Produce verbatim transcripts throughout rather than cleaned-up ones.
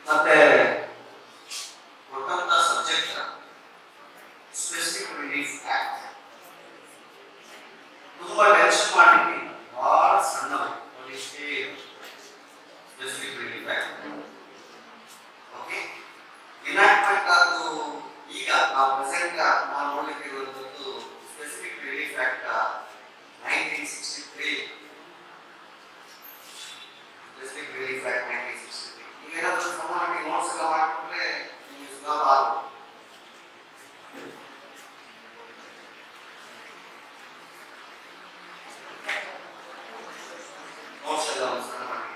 ಮತ್ತೆ ಕೊಟ್ಟಂತ subject specific relief act ತುಂಬಾ ಟೆನ್ಷನ್ ಮಾಡಲಿಕ್ಕೆ ಬಹಳ ಸಣ್ಣ ಇಷ್ಟೇ specific relief act. Okay, enactment ಅದು ಈಗ ನಾವು ಪ್ರೆಸೆಂಟ್ ನಾವು ನೋಡಲಿಕ್ಕೆ ಇರುವಂತದ್ದು specific relief act nineteen sixty three. Specific relief act nineteen sixty three. ಈಗ ಏನಾದರೂ ಸಮಾನವಾಗಿ ನೋಟ್ಸ್ ಎಲ್ಲ ಮಾಡಿಕೊಂಡ್ರೆ ನಿಮಗೆ ಸುಲಭ ಆಗುತ್ತೆ. ನೋಟ್ಸ್ ಎಲ್ಲ ಒಂದು ಸಣ್ಣ ಮಾಡಿ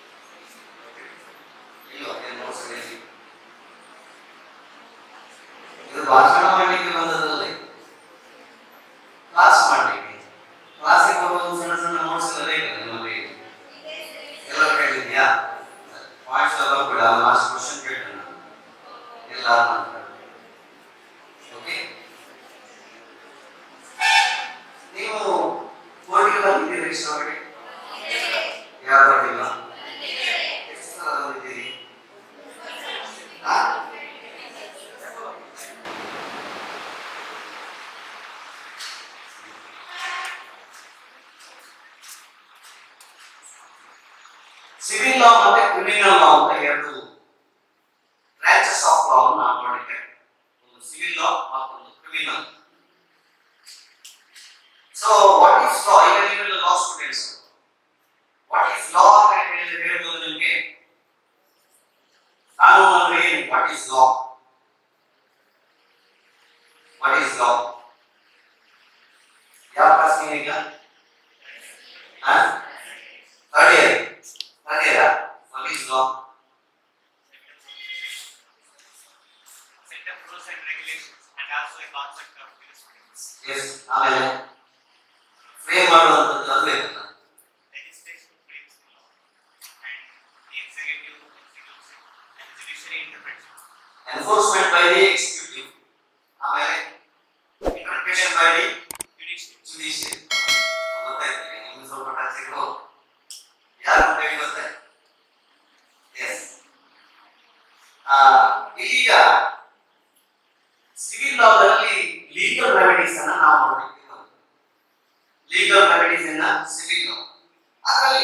ಇಲ್ವಾ ಏನು ನೋಟ್ಸ್ ಎಲ್ಲ ಇದೆ. ಇದು ಭಾಷಣ ಮಾಡಲಿಕ್ಕೆ ಬಂದದಲ್ಲ, ಕ್ಲಾಸ್ ಮಾಡಲಿಕ್ಕೆ. ಕ್ಲಾಸಿಗೆ ಬರುವಾಗ ಸಣ್ಣ ಸಣ್ಣ ನೋಟ್ಸ್ ಎಲ್ಲ ಬೇಕಲ್ಲ ನಿಮ್ಮಲ್ಲಿ ಎಲ್ಲ ಕೇಳಿದ್ಯಾ? ಪಾಯಿಂಟ್ಸ್ ಎಲ್ಲ ಕೂಡ ಲಾಸ್ಟ್ ಕ್ವಶನ್ ಕೇಳ್ತೇನೆ ನಾನು ಎಲ್ಲ ನಂತರ. ಓಕೆ, ನೀವು ಕೋರ್ಟಿಗೆ ಬಂದಿದ್ದೀರಿ ಇಷ್ಟವರೆಗೆ? ಯಾರು ಬಂದಿಲ್ಲ? ಎಷ್ಟು ಸಲ ಬಂದಿದ್ದೀರಿ? ಸಿವಿಲ್ ಲಾ ಮತ್ತೆ ಕ್ರಿಮಿನಲ್ ಲಾ ಅಂತ ಎರಡು ಬ್ರಾಂಚಸ್ ಆಫ್ ಲಾ ಅನ್ನು ನಾವು ನೋಡಿದ್ದೇವೆ. ಒಂದು ಸಿವಿಲ್ ಲಾ ಮತ್ತೊಂದು criminal. So what is law? ಈಗ ನೀವೆಲ್ಲ law students, what is law ಅಂತ ಹೇಳಿದ್ರೆ ಹೇಳ್ಬೋದು ನಿಮಗೆ. ಕಾನೂನು ಅಂದ್ರೆ ಏನು? What is law? What is law? ಯಾವ ಪ್ರಶ್ನೆ ಈಗ? ಅದೇ ಅದೇರಾ? What is law? Set of rules and regulations and also a concept of jurisprudence. Yes, ಆಮೇಲೆ ಫ್ರೇಮ್ ಮಾಡುವಂತದ್ದು ಅದು ಬೇಕಲ್ಲ. Legislation frames the law and the executive executes it and the judiciary interprets it. Enforcement by the executive, ಆಮೇಲೆ interpretation by the Judiciary. judiciary. ಗೊತ್ತಾಯ್ತು ನಿಮ್ಗೆ ಸ್ವಲ್ಪ touch ಇರ್ಬೋದು. ಯಾರು ಅಂತ ಹೇಳಿ ಗೊತ್ತಾಯ್ತು? ಎಸ್. ಈಗ ಸಿವಿಲ್ ಲಾದಲ್ಲಿ ಲೀಗಲ್ ರೆಮಿಡೀಸ್ ಅನ್ನ ನಾವು ನೋಡಲಿಕ್ಕೆ legal remedies in civil law. ಅದರಲ್ಲಿ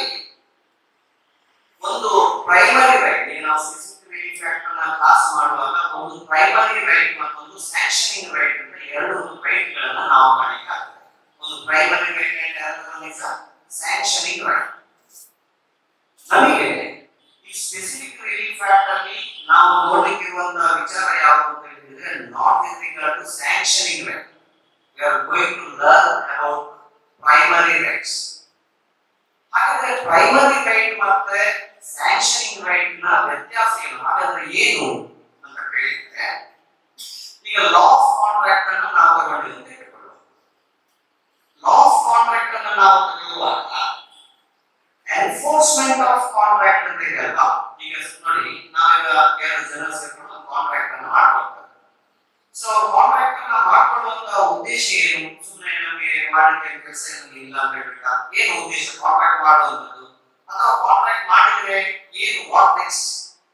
ಒಂದು ಪ್ರೈಮರಿ ರೈಟ್, ಈಗ ನಾವು ಸ್ಪೆಸಿಫಿಕ್ ರಿಲೀಫ್ ಆಕ್ಟ್ ಅನ್ನ ಕ್ಲಾಸ್ ಮಾಡುವಾಗ ಒಂದು ಪ್ರೈಮರಿ ರೈಟ್ ಮತ್ತೊಂದು ಸ್ಯಾಂಕ್ಷನಿಂಗ್ ರೈಟ್ ಅಂತ ಎರಡು ರೈಟ್ ಗಳನ್ನ ನಾವು ಕಾಣಲಿಕ್ಕಾಗ್ತದೆ. ಒಂದು primary right and other is sanctioning right. ನಮಗೆ ಈ ಸ್ಪೆಸಿಫಿಕ್ ರಿಲೀಫ್ ಆಕ್ಟ್ ಅಲ್ಲಿ ನಾವು ನೋಡಲಿಕ್ಕೆ ಇರುವಂತಹ ವಿಚಾರ ಯಾವುದು ಅಂತ ಹೇಳಿದ್ರೆ not with regard to sanctioning right. We are going to learn about primary rights. ಹಾಗಾದ್ರೆ ಪ್ರೈಮರಿ ರೈಟ್ ಮತ್ತೆ ಸ್ಯಾಂಕ್ಷನಿಂಗ್ ರೈಟ್ ನ ವ್ಯತ್ಯಾಸ ಏನು? ಹಾಗಾದ್ರೆ ಏನು ಅಂತ ಕೇಳಿದ್ರೆ, ಈಗ ಲಾ ಆಫ್ ಕಾಂಟ್ರಾಕ್ಟ್ ಅನ್ನು ನಾವು ತಗೊಂಡಿದ್ದೇವೆ ಅಂತ ಹೇಳ್ಕೊಳ್ಳೋಣ. ಲಾ ಆಫ್ ಕಾಂಟ್ರಾಕ್ಟ್ ಅನ್ನು ನಾವು ತಗೊಳ್ಳುವಾಗ ಎನ್ಫೋರ್ಸ್ಮೆಂಟ್ ಆಫ್ ಕಾಂಟ್ರಾಕ್ಟ್ ಅಂತ ಇದೆ ಅಲ್ವಾ? ಈಗ ನೋಡಿ, ನಾವೀಗ ಎರಡು ಜನ ಸೇರ್ಕೊಂಡು ಕಾಂಟ್ರಾಕ್ಟ್ ಅನ್ನು ಮಾಡ್ಕೊಳ್ತಾರೆ. ಸೊ ಕಾಂಟ್ರಾಕ್ಟ್ ಅನ್ನ ಮಾಡ್ಕೊಳ್ಳುವಂತ ಉದ್ದೇಶ ಏನು? ಸುಮ್ಮನೆ ನಮಗೆ ಮಾಡಲಿಕ್ಕೆ ಕೆಲಸ ಇಲ್ಲ ಅಂತ ಹೇಳ್ಬಿಟ್ಟ ಏನು ಉದ್ದೇಶ ಕಾಂಟ್ರಾಕ್ಟ್ ಮಾಡುವಂತದ್ದು? ಅಥವಾ ಕಾಂಟ್ರಾಕ್ಟ್ ಮಾಡಿದ್ರೆ ಏನು, ವಾಟ್ ನೆಕ್ಸ್ಟ್?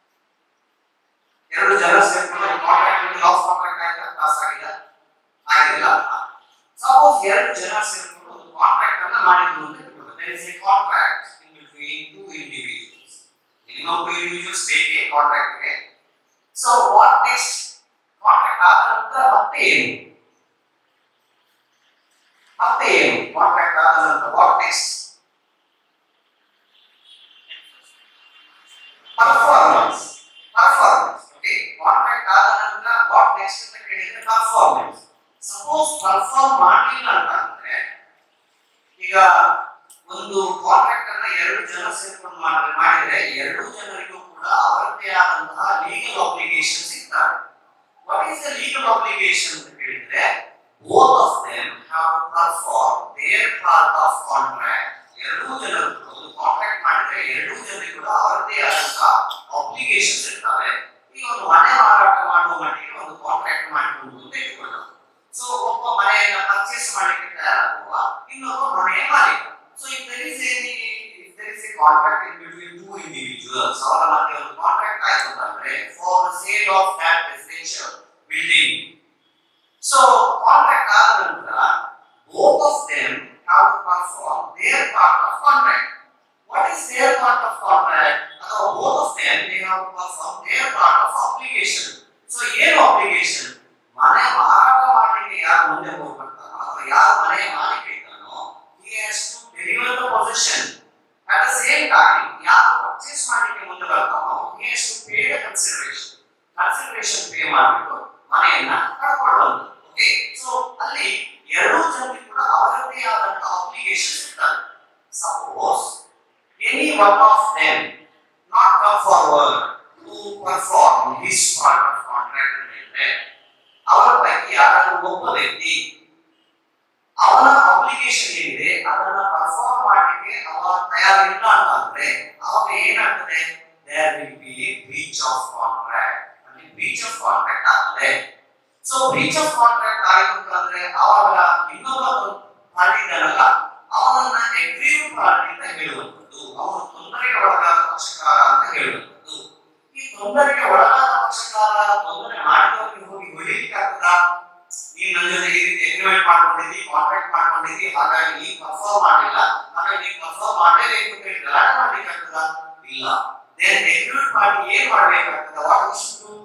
ಎರಡು ಜನ ಸೇರ್ಕೊಂಡು ಕಾಂಟ್ರಾಕ್ಟ್ ಲಾ ಆಫ್ ಕಾಂಟ್ರಾಕ್ಟ್ ಆಯ್ತಾ? ಪಾಸ್ ಆಗಿಲ್ಲ? ಆಗಿಲ್ಲ. ಸಪೋಸ್ ಎರಡು ಜನ ಸೇರ್ಕೊಂಡು ಒಂದು ಕಾಂಟ್ರಾಕ್ಟ್ ಅನ್ನ ಮಾಡಿದ್ರು ಅಂತ ಹೇಳ್ಬೋದು. there is a contract in between two individuals. Minimum two individuals take a contract. Okay? So what next? Contract ಆದ ನಂತರ ಮತ್ತೆ ಏನು? ಮತ್ತೆ ಏನು? ಕಾಂಟ್ರಾಕ್ಟ್ ಆದ ನಂತರ what next? Performance. Performance. Okay. Contract ಆದ ನಂತರ what next ಅಂತ ಕೇಳಿದ್ರೆ performance. Suppose perform ಮಾಡಲಿಲ್ಲ ಅಂತಂದ್ರೆ, ಈಗ ಒಂದು ಕಾಂಟ್ರಾಕ್ಟ್ ಅನ್ನ ಎರಡು ಜನ ಸೇರ್ಕೊಂಡು ಮಾಡಿದ್ರೆ ಎರಡು ಜನರಿಗೂ ಕೂಡ ಅವರದೇ ಆದಂತಹ ಲೀಗಲ್ ಆಬ್ಲಿಗೇಷನ್ಸ್ ಇರ್ತವೆ. What is the legal obligation ಅಂತ ಹೇಳಿದ್ರೆ, both of them have to perform their part of contract. ಎರಡೂ ಜನರು ಒಂದು ಕಾಂಟ್ರಾಕ್ಟ್ ಮಾಡಿದ್ರೆ ಎರಡೂ ಜನರಿಗೂ ಕೂಡ ಅವರದೇ ಆದಂತಹ ಆಬ್ಲಿಗೇಷನ್ಸ್ ಇರ್ತವೆ. ಈಗ ಒಂದು ಮನೆ ಮಾರಾಟ ಮಾಡುವ ಮಟ್ಟಿಗೆ ಒಂದು ಕಾಂಟ್ರಾಕ್ಟ್ ಮಾಡಿಕೊಂಡು ಅಂತ ಇಟ್ಕೊಳ್ಳೋಣ. ಸೊ ಒಬ್ಬ ಮನೆಯನ್ನ ಪರ್ಚೇಸ್ ಮಾಡಲಿಕ್ಕೆ ತಯಾರಾಗುವ, ಇನ್ನೊಬ್ಬ ಮನೆಯ ಮಾಲೀಕ. So if there is any if there is a contract in between two individuals, ಅವರ ಮಧ್ಯೆ ಒಂದು ಕಾಂಟ್ರಾಕ್ಟ್ ಆಯ್ತು ಅಂತಂದ್ರೆ for the sale of that residential building. So contract ಆದ ನಂತರ both of them have to perform their part of contract. What is their part of contract? Or both of them they have to perform their part of obligation. So ಏನು obligation? ಮನೆ ಮಾರಾಟ ಮಾಡಲಿಕ್ಕೆ ಯಾರು ಮುಂದೆ ಹೋಗ್ಬಿಡ್ತಾನೋ ಅಥವಾ ಯಾರು ಮನೆ ಮಾಲೀಕ ಇದ್ದಾನೋ he has to deliver the possession. At the same time ಯಾರು ಪರ್ಚೇಸ್ ಮಾಡಲಿಕ್ಕೆ ಮುಂದೆ ಬರ್ತಾನೋ he has to pay the consideration. Consideration pay ಮಾಡಿಬಿಟ್ಟು ಮನೆಯನ್ನ ಕಳ್ಕೊಳ್ಳೋದು. ಓಕೆ, ಸೊ ಅಲ್ಲಿ ಎರಡು ಜನರಿಗೆ ಕೂಡ ಅವರದೇ ಆದಂತ ಆಬ್ಲಿಗೇಷನ್ಸ್ ಇರ್ತವೆ. Suppose any one of them not come forward to perform his part of contract ಅಂದ್ರೆ ಅವರ ಪೈಕಿ ಯಾರಾದರೂ ಒಬ್ಬ ವ್ಯಕ್ತಿ ಅವನ ಆಬ್ಲಿಗೇಷನ್ ಏನಿದೆ ಅದನ್ನ ಪರ್ಫಾರ್ಮ್ ಮಾಡಲಿಕ್ಕೆ ಅವ ತಯಾರಿಲ್ಲ ಅಂತಂದ್ರೆ ಅವಾಗ ಏನಾಗ್ತದೆ, there will be a breach of contract. ಅಲ್ಲಿ breach of contract ಆಗ್ತದೆ. ಸೊ breach of contract ಆಯಿತು ಅಂತಂದ್ರೆ ಅವಾಗ ಇನ್ನೊಬ್ಬ ಪಾರ್ಟಿ ಇದ್ದಾನಲ್ಲ ಅವನನ್ನ ಎಗ್ರೀವ್ ಪಾರ್ಟಿ ಅಂತ ಹೇಳುವಂಥದ್ದು, ಅವನು ತೊಂದರೆಗೆ ಒಳಗಾದ ಪಕ್ಷಕಾರ ಅಂತ ಹೇಳುವಂಥದ್ದು. ಈ ತೊಂದರೆಗೆ ಒಳಗಾದ ಪಕ್ಷಕಾರ ತೊಂದರೆ ಮಾಡಿದವರಿಗೆ ಹೋಗಿ ಹೊಡಿಲಿಕ್ಕೆ ಆಗ್ತದಾ? ನೀನು ನನ್ನ ಜೊತೆಗೆ ಈ ರೀತಿ ಅಗ್ರಿಮೆಂಟ್ ಮಾಡ್ಕೊಂಡಿದ್ದಿ, ಕಾಂಟ್ರಾಕ್ಟ್ ಮಾಡ್ಕೊಂಡಿದ್ದಿ, ಹಾಗಾಗಿ ನೀನು ಪರ್ಫಾರ್ಮ್ ಮಾಡಲಿಲ್ಲ, ಹಾಗಾಗಿ ನೀನು ಪರ್ಫಾರ್ಮ್ ಮಾಡಲೇಬೇಕು ಅಂತ ಹೇಳಿ ಗಲಾಟೆ ಮಾಡ್ಲಿಕ್ಕೆ ಆಗ್ತದಾ? ಇಲ್ಲ. ದೇನ್ ಎಗ್ರೀವ್ ಪಾರ್ಟಿ ಏನ್ ಮಾಡ್ಬೇಕಾಗ್ತದ? What he should do?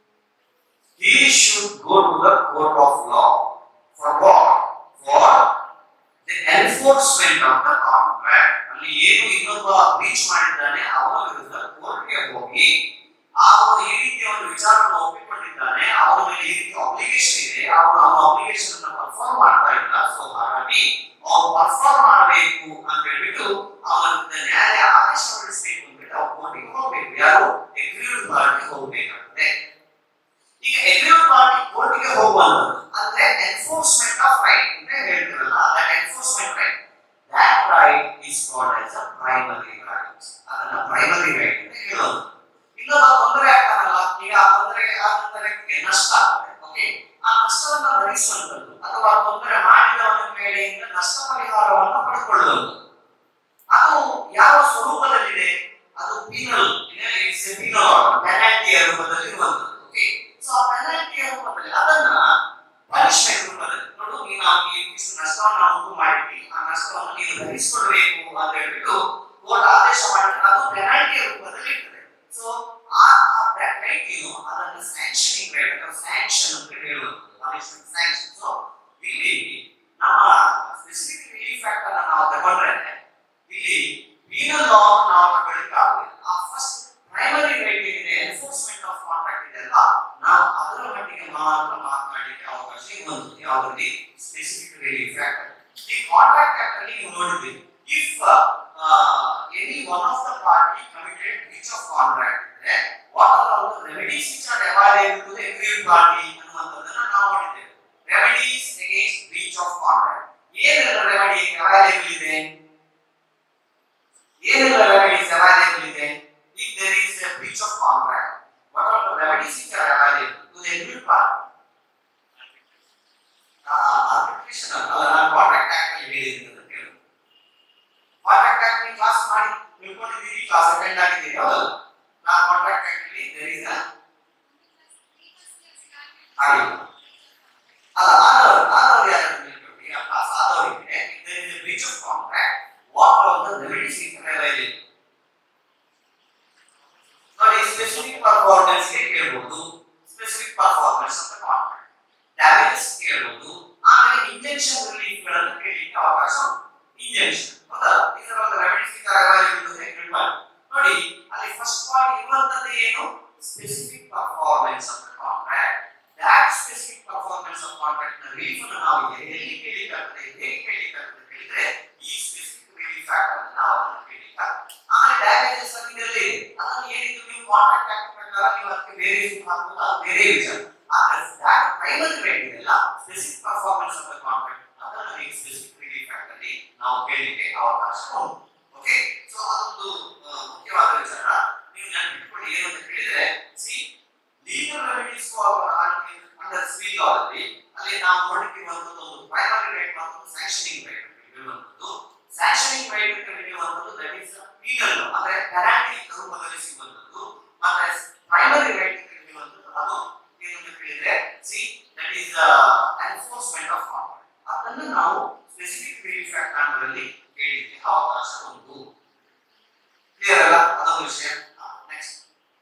He should go to the court of law. For what? For the enforcement of the contract. ಅಲ್ಲಿ ಏನು ಇನ್ನೊಬ್ಬ ಬ್ರೀಚ್ ಮಾಡಿದ್ದಾನೆ ಅವನ ವಿರುದ್ಧ ಕೋರ್ಟ್ಗೆ ಹೋಗಿ ಅವನು ಈ ರೀತಿ ಒಂದು ವಿಚಾರವನ್ನು ಒಪ್ಪಿಕೊಂಡಿದ್ದಾನೆ, ಅವನ ಮೇಲೆ ಈ ರೀತಿ ಅಬ್ಲಿಗೇಷನ್ ಇದೆ, ಅವನು ಆ ಅಬ್ಲಿಗೇಷನ್ ಅನ್ನು ಪರ್ಫಾರ್ಮ್ ಮಾಡ್ತಾ ಇಲ್ಲ, ಸೊ ಹಾಗಾಗಿ ಅವನು ಪರ್ಫಾರ್ಮ್ ಮಾಡಬೇಕು ಅಂತ ಹೇಳ್ಬಿಟ್ಟು ಅವನ ನ್ಯಾಯ ಆದೇಶ ಹೊರಡಿಸಬೇಕು ಅಂದ್ಬಿಟ್ಟು ಅವ್ರು ಕೋರ್ಟಿಗೆ ಹೋಗ್ಬೇಕು. ಯಾರು? ಎಗ್ರೀವ್ಡ್ ಪಾರ್ಟಿ ಹೋಗ್ಬೇಕಾಗುತ್ತೆ. ಈಗ ಎಗ್ರೀವ್ಡ್ ಪಾರ್ಟಿ ಕೋರ್ಟಿಗೆ ಹೋಗುವಂತದ್ದು ಅಂದ್ರೆ ಎನ್ಫೋರ್ಸ್ಮೆಂಟ್ ಆಫ್ ರೈಟ್ ಅಂತ ಹೇಳ್ತಿರಲ್ಲ, that enforcement right, that right is called as a primary right. ಅದನ್ನ ಪ್ರೈಮರಿ ರೈಟ್ ಅಂತ ಹೇಳೋದು. ಇನ್ನೊಬ್ಬ ತೊಂದರೆ ಆಗ್ತಾನಲ್ಲ, ಈಗ ಆ ತೊಂದರೆಗೆ ಆದಂತ ವ್ಯಕ್ತಿಗೆ ನಷ್ಟ ಆಗ್ತದೆ. ಓಕೆ, ಆ ನಷ್ಟವನ್ನ ಭರಿಸುವಂತದ್ದು ಅಥವಾ ತೊಂದರೆ ಮಾಡಿದವನ ಮೇಲೆಯಿಂದ ನಷ್ಟ ಪರಿಹಾರವನ್ನು ಪಡೆದುಕೊಳ್ಳುವುದು, ಅದು ಯಾವ ಸ್ವರೂಪದಲ್ಲಿದೆ? ಅದು ಪೀನಲ್, ಇಟ್ಸ್ ಎ ಪೀನಲ್ ಪೆನಾಲ್ಟಿಯ ರೂಪದಲ್ಲಿ ಇರುವಂತದ್ದು. ಓಕೆ, ಸೊ ಆ ಪೆನಾಲ್ಟಿಯ ರೂಪದಲ್ಲಿ ಅದನ್ನ ಪನಿಷ್ಮೆಂಟ್ ರೂಪದಲ್ಲಿ ನೋಡು, ನೀನು ಅವನಿಗೆ ಇಷ್ಟು ನಷ್ಟವನ್ನು ಉಂಟು ಮಾಡಿದ್ವಿ, ಆ ನಷ್ಟವನ್ನು ನೀನು ಭರಿಸಿಕೊಡ್ಬೇಕು ಅಂತ ಹೇಳ್ಬಿಟ್ಟು ಕೋರ್ಟ್ ಆದೇಶ ಮಾಡಿದ್ರೆ ಅದು ಪೆನಾಲ್ಟಿಯ ರೂಪದಲ್ಲಿ ಇರ್ತದೆ. ಸೊ ಆ ರೈಟ್ ಏನು? ಅದನ್ನು ಸ್ಯಾಂಕ್ಷನಿಂಗ್ ರೈಟ್ ಅಥವಾ ಸ್ಯಾಂಕ್ಷನ್ ಅಂತ ಹೇಳುವುದು, ಪನಿಷ್ಮೆಂಟ್ ಸ್ಯಾಂಕ್ಷನ್. ಸೊ ಇಲ್ಲಿ ನಮ್ಮ ಸ್ಪೆಸಿಫಿಕ್ ರಿಲೀಫ್ ಆಕ್ಟ್ ಅನ್ನು ನಾವು ತಗೊಂಡ್ರೆ ಇಲ್ಲಿ ಪೀನಲ್ ಲಾ ನಾವು ತಗೊಳ್ಳಿಕ್ಕೆ ಆಗುದಿಲ್ಲ. ಆ ಫಸ್ಟ್ ಪ್ರೈಮರಿ ರೈಟ್ ಏನಿದೆ, ಎನ್ಫೋರ್ಸ್ಮೆಂಟ್ ಆಫ್ ಕಾಂಟ್ರಾಕ್ಟ್ ಇದೆ ಅಲ್ಲ, ನಾವು ಅದರ ಮಟ್ಟಿಗೆ ಮಾತ್ರ ಮಾತನಾಡಲಿಕ್ಕೆ ಅವಕಾಶ ಇರುವಂತದ್ದು. ಯಾವುದರಲ್ಲಿ? Specific relief act. ಈ ಕಾಂಟ್ರಾಕ್ಟ್ ಆಕ್ಟ್ ಅಲ್ಲಿ ನೀವು ನೋಡಿದ್ರಿ, if any one of the party committed breach of contract ಇದ್ರೆ what are all the remedies which are available to the aggrieved party ಅನ್ನುವಂಥದ್ದನ್ನ ನಾವು ನೋಡಿದ್ದೇವೆ. Remedies against breach of contract, ಏನೆಲ್ಲ remedy available ಇದೆ? ಏನೆಲ್ಲ ರೆಮಿಡೀಸ್ ಅವೈಲೇಬಲ್ ಇದೆ? If there is a breach of contract, what are the remedies which are available to the aggrieved party? Arbitration ಅಲ್ಲ, ನಾನು contract act ಅಲ್ಲಿ ಹೇಳಿದ್ದೀನಿ ಅಂತ ಹೇಳಿ. ಕಾಂಟ್ರಾಕ್ಟ್ ಆಕ್ಟ್ ನಿ ಕ್ಲಾಸ್ ಮಾಡಿ ತಿಳ್ಕೊಂಡಿದ್ದೀರಿ, ಕ್ಲಾಸ್ ಅಟೆಂಡ್ ಆಗಿದ್ದೀರಿ, ಹೌದಲ್ಲ? ನಾನು ಕಾಂಟ್ರಾಕ್ಟ್ ಆಕ್ಟ್ ಅಲ್ಲಿ there is a ಆಗಿಲ್ಲ ಅಲ್ಲ, ಆದವರು ಆದವರು ಯಾರು ತಿಳ್ಕೊಳ್ಳಿ, ಆ ಕ್ಲಾಸ್ ಆದವರಿಗೆ if there is a breach of contract, what are the remedies which are available? ನೋಡಿ, ಸ್ಪೆಸಿಫಿಕ್ ಪರ್ಫಾರ್ಮೆನ್ಸ್ ಗೆ ಕೇಳಬಹುದು, ಸ್ಪೆಸಿಫಿಕ್ ಪರ್ಫಾರ್ಮೆನ್ಸ್ ಅಂತ ಕಾಂಟ್ರಾಕ್ಟ್, ಡ್ಯಾಮೇಜಸ್ ಕೇಳಬಹುದು, ಆಮೇಲೆ ಇಂಜೆಕ್ಷನ್ ರಿಲೀಫ್ ಗಳನ್ನು ಕೇಳಲಿಕ್ಕೆ ಅವಕಾಶ ಉಂಟು. ಇಂಜೆಕ್ಷನ್ ಹೌದಾ, ಇದರ ಒಂದು ರೆಮಿಡೀಸ್ ಇರುತ್ತೆ ನೋಡಿ. ಅಲ್ಲಿ ಫಸ್ಟ್ ಪಾಯಿಂಟ್ ಇರುವಂತದ್ದು ಏನು? Specific performance of the contract. That specific performance of contract ನ ರಿಲೀಫ್ ಅನ್ನು ನಾವು ಎಲ್ಲಿ ಕೇಳಲಿಕ್ಕೆ ಆಗ್ತದೆ, ಹೇಗೆ ಕೇಳಲಿಕ್ಕೆ ಆಗ್ತದೆ ಹೇಳಿದ್ರೆ ಈ ಸ್ಪೆಸಿಫಿಕ್ ರಿಲೀಫ್ ಆಕ್ಟ್ ಅನ್ನು ನಾವು ಅದನ್ನು ಕೇಳಲಿಕ್ಕೆ ಆಗ್ತದೆ. ಆಮೇಲೆ ಡ್ಯಾಮೇಜಸ್ ಇದರಲ್ಲಿ ಅದನ್ನು ಏನಿತ್ತು, ನೀವು ಕಾಂಟ್ರಾಕ್ಟ್ ಆಕ್ಟ್ ಪ್ರಕಾರ ನೀವು ಅದಕ್ಕೆ ಬೇರೆ ಹಾಕಬಹುದು, ಅದು ಬೇರೆ ವಿಚಾರ. ಆದರೆ ದಟ್ ಪ್ರೈಮರಿ ರೈಟ್ ಇದೆಲ್ಲ specific performance of the contract, ಅದನ್ನು ನೀವು ಸ್ಪೆಸಿಫಿಕ್ ರಿಲೀಫ್ ಆಕ್ಟ್ ಅಲ್ಲಿ ನಾವು ಕೇಳಲಿಕ್ಕೆ ಅವಕಾಶ ಉಂಟು. ಓಕೆ, ಸೊ ಅದೊಂದು ಮುಖ್ಯವಾದ ವಿಚಾರ. ನೀವು ನೆನಪಿಟ್ಕೊಳ್ಳಿ ಏನು ಅಂತ ಹೇಳಿದ್ರೆ, see legal remedies under civil law ಅಲ್ಲಿ ಅಲ್ಲಿ ನಾವು ನೋಡುತ್ತಿರುವಂತದ್ದು ಒಂದು ಪ್ರೈಮರಿ ರೈಟ್ ಮತ್ತು ಸ್ಯಾಂಕ್ಷನಿಂಗ್ ರೈಟ್ ಅಂತ ಹೇಳುವಂತದ್ದು. ಸ್ಯಾಂಕ್ಷನಿಂಗ್ ರೈಟ್ ಅಂತ ಹೇಳುವಂತದ್ದು ದಟ್ ಇಸ್ ಪೀನಲ್, ಅಂದ್ರೆ ಪೆನಾಲ್ಟಿ ರೂಪದಲ್ಲಿ ಸಿಗುವಂತದ್ದು. ಮತ್ತೆ ಪ್ರೈಮರಿ ರೈಟ್ ಅದೊಂದು ವಿಷಯ. ನೆಕ್ಸ್ಟ್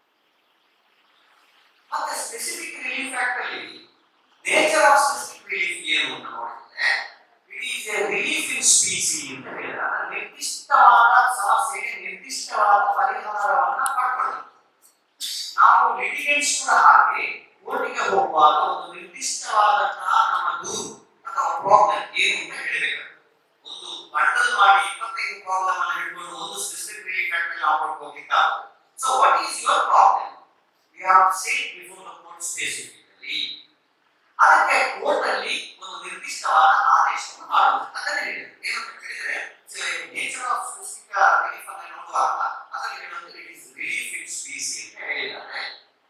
ಮತ್ತೆ ಸ್ಪೆಸಿಫಿಕ್ ರಿಲೀಫ್ ಆಕ್ಟ್ ಅಲ್ಲಿ ನೇಚರ್ ಆಫ್ ಸ್ಪೆಸಿಫಿಕ್ ರಿಲೀಫ್ ಏನು ಅಂತ ನೋಡಿದ್ರೆ it is a relief in specie ಅಂತ ಹೇಳಿದ್ರೆ ನಿರ್ದಿಷ್ಟವಾದ ಸಮಸ್ಯೆಗೆ ನಿರ್ದಿಷ್ಟವಾದ ಪರಿಹಾರವನ್ನ ಪಡ್ಕೊಳ್ಳೋದು. ನಾವು ಲಿಟಿಗೇಟ್ಸ್ ಕೂಡ ಹಾಗೆ ಕೋರ್ಟಿಗೆ ಹೋಗುವಾಗ ಒಂದು ನಿರ್ದಿಷ್ಟವಾದಂತಹ ನಮ್ಮ ದೂರು ಅಥವಾ ಪ್ರಾಬ್ಲಮ್ ಏನು ಅಂತ ಹೇಳಬೇಕು. ಒಂದು ಬಂಡಲ್ ಮಾಡಿ ಇಪ್ಪತ್ತೈದು ಪ್ರಾಬ್ಲಮ್ ಅನ್ನು ಹಿಡ್ಕೊಂಡು ಒಂದು ಸ್ಪೆಸಿಫಿಕ್ ರಿಲೀಫ್ ಆಕ್ಟ್ ಅಲ್ಲಿ ನಾವು ಹೋಗಿದ್ದಾಗ so what is your problem we have to say it before the court specifically. ಅದಕ್ಕೆ ಕೋರ್ಟ್ ಅಲ್ಲಿ ಒಂದು ನಿರ್ದಿಷ್ಟವಾದ ಆದೇಶವನ್ನು ಮಾಡುವುದು. ಅದನ್ನೇ ಹೇಳಿದ್ರು ಏನಂತ ಹೇಳಿದ್ರೆ ನೇಚರ್ ಆಫ್ ಸ್ಪೆಸಿಫಿಕ್ ರಿಲೀಫ್ ಅನ್ನು ನೋಡುವಾಗ ಅದರಲ್ಲಿ ಹೇಳುವುದು it is relief in specie ಅಂತ ಹೇಳಿದ್ದಾರೆ.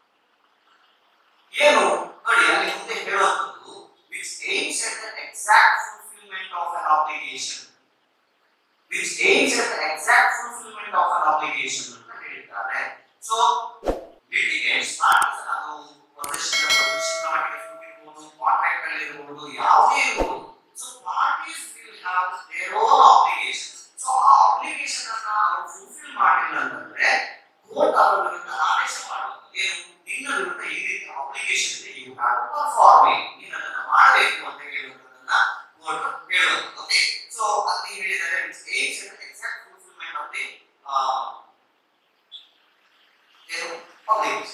ಏನು ನೋಡಿ ಅಲ್ಲಿ ಮುಂದೆ ಹೇಳುವಂತದ್ದು which aims at the exact fulfillment of an obligation which aims at the exact fulfillment of an obligation ಅಂತ ಹೇಳಿದ್ದಾರೆ. ಸೊ litigants parties ಅದು possession possession ಮಾಡಿಕೊಂಡು ಇರಬಹುದು, ಕಾಂಟ್ರಾಕ್ಟ್ ಅಲ್ಲಿ ಇರಬಹುದು, ಯಾವುದೇ ಇರಬಹುದು. So parties will have their own obligations. So ಆ obligation ಅನ್ನ ಅವರು fulfill ಮಾಡಿಲ್ಲ ಅಂತಂದ್ರೆ ಕೋರ್ಟ್ ಅವರ ವಿರುದ್ಧ ಆದೇಶ ಮಾಡುವುದು. ಏನು ನಿನ್ನ ವಿರುದ್ಧ ಈ ರೀತಿ obligation ಇದೆ, you have to perform it, ನೀನು ಅದನ್ನ ಮಾಡಬೇಕು ಅಂತ ಹೇಳುವುದನ್ನ ಕೋರ್ಟ್ ಹೇಳುವುದು. ಓಕೆ, ಸೊ ಅಲ್ಲಿ ಹೇಳಿದರೆ it's aims at exact fulfilment of the ಏನು obligation.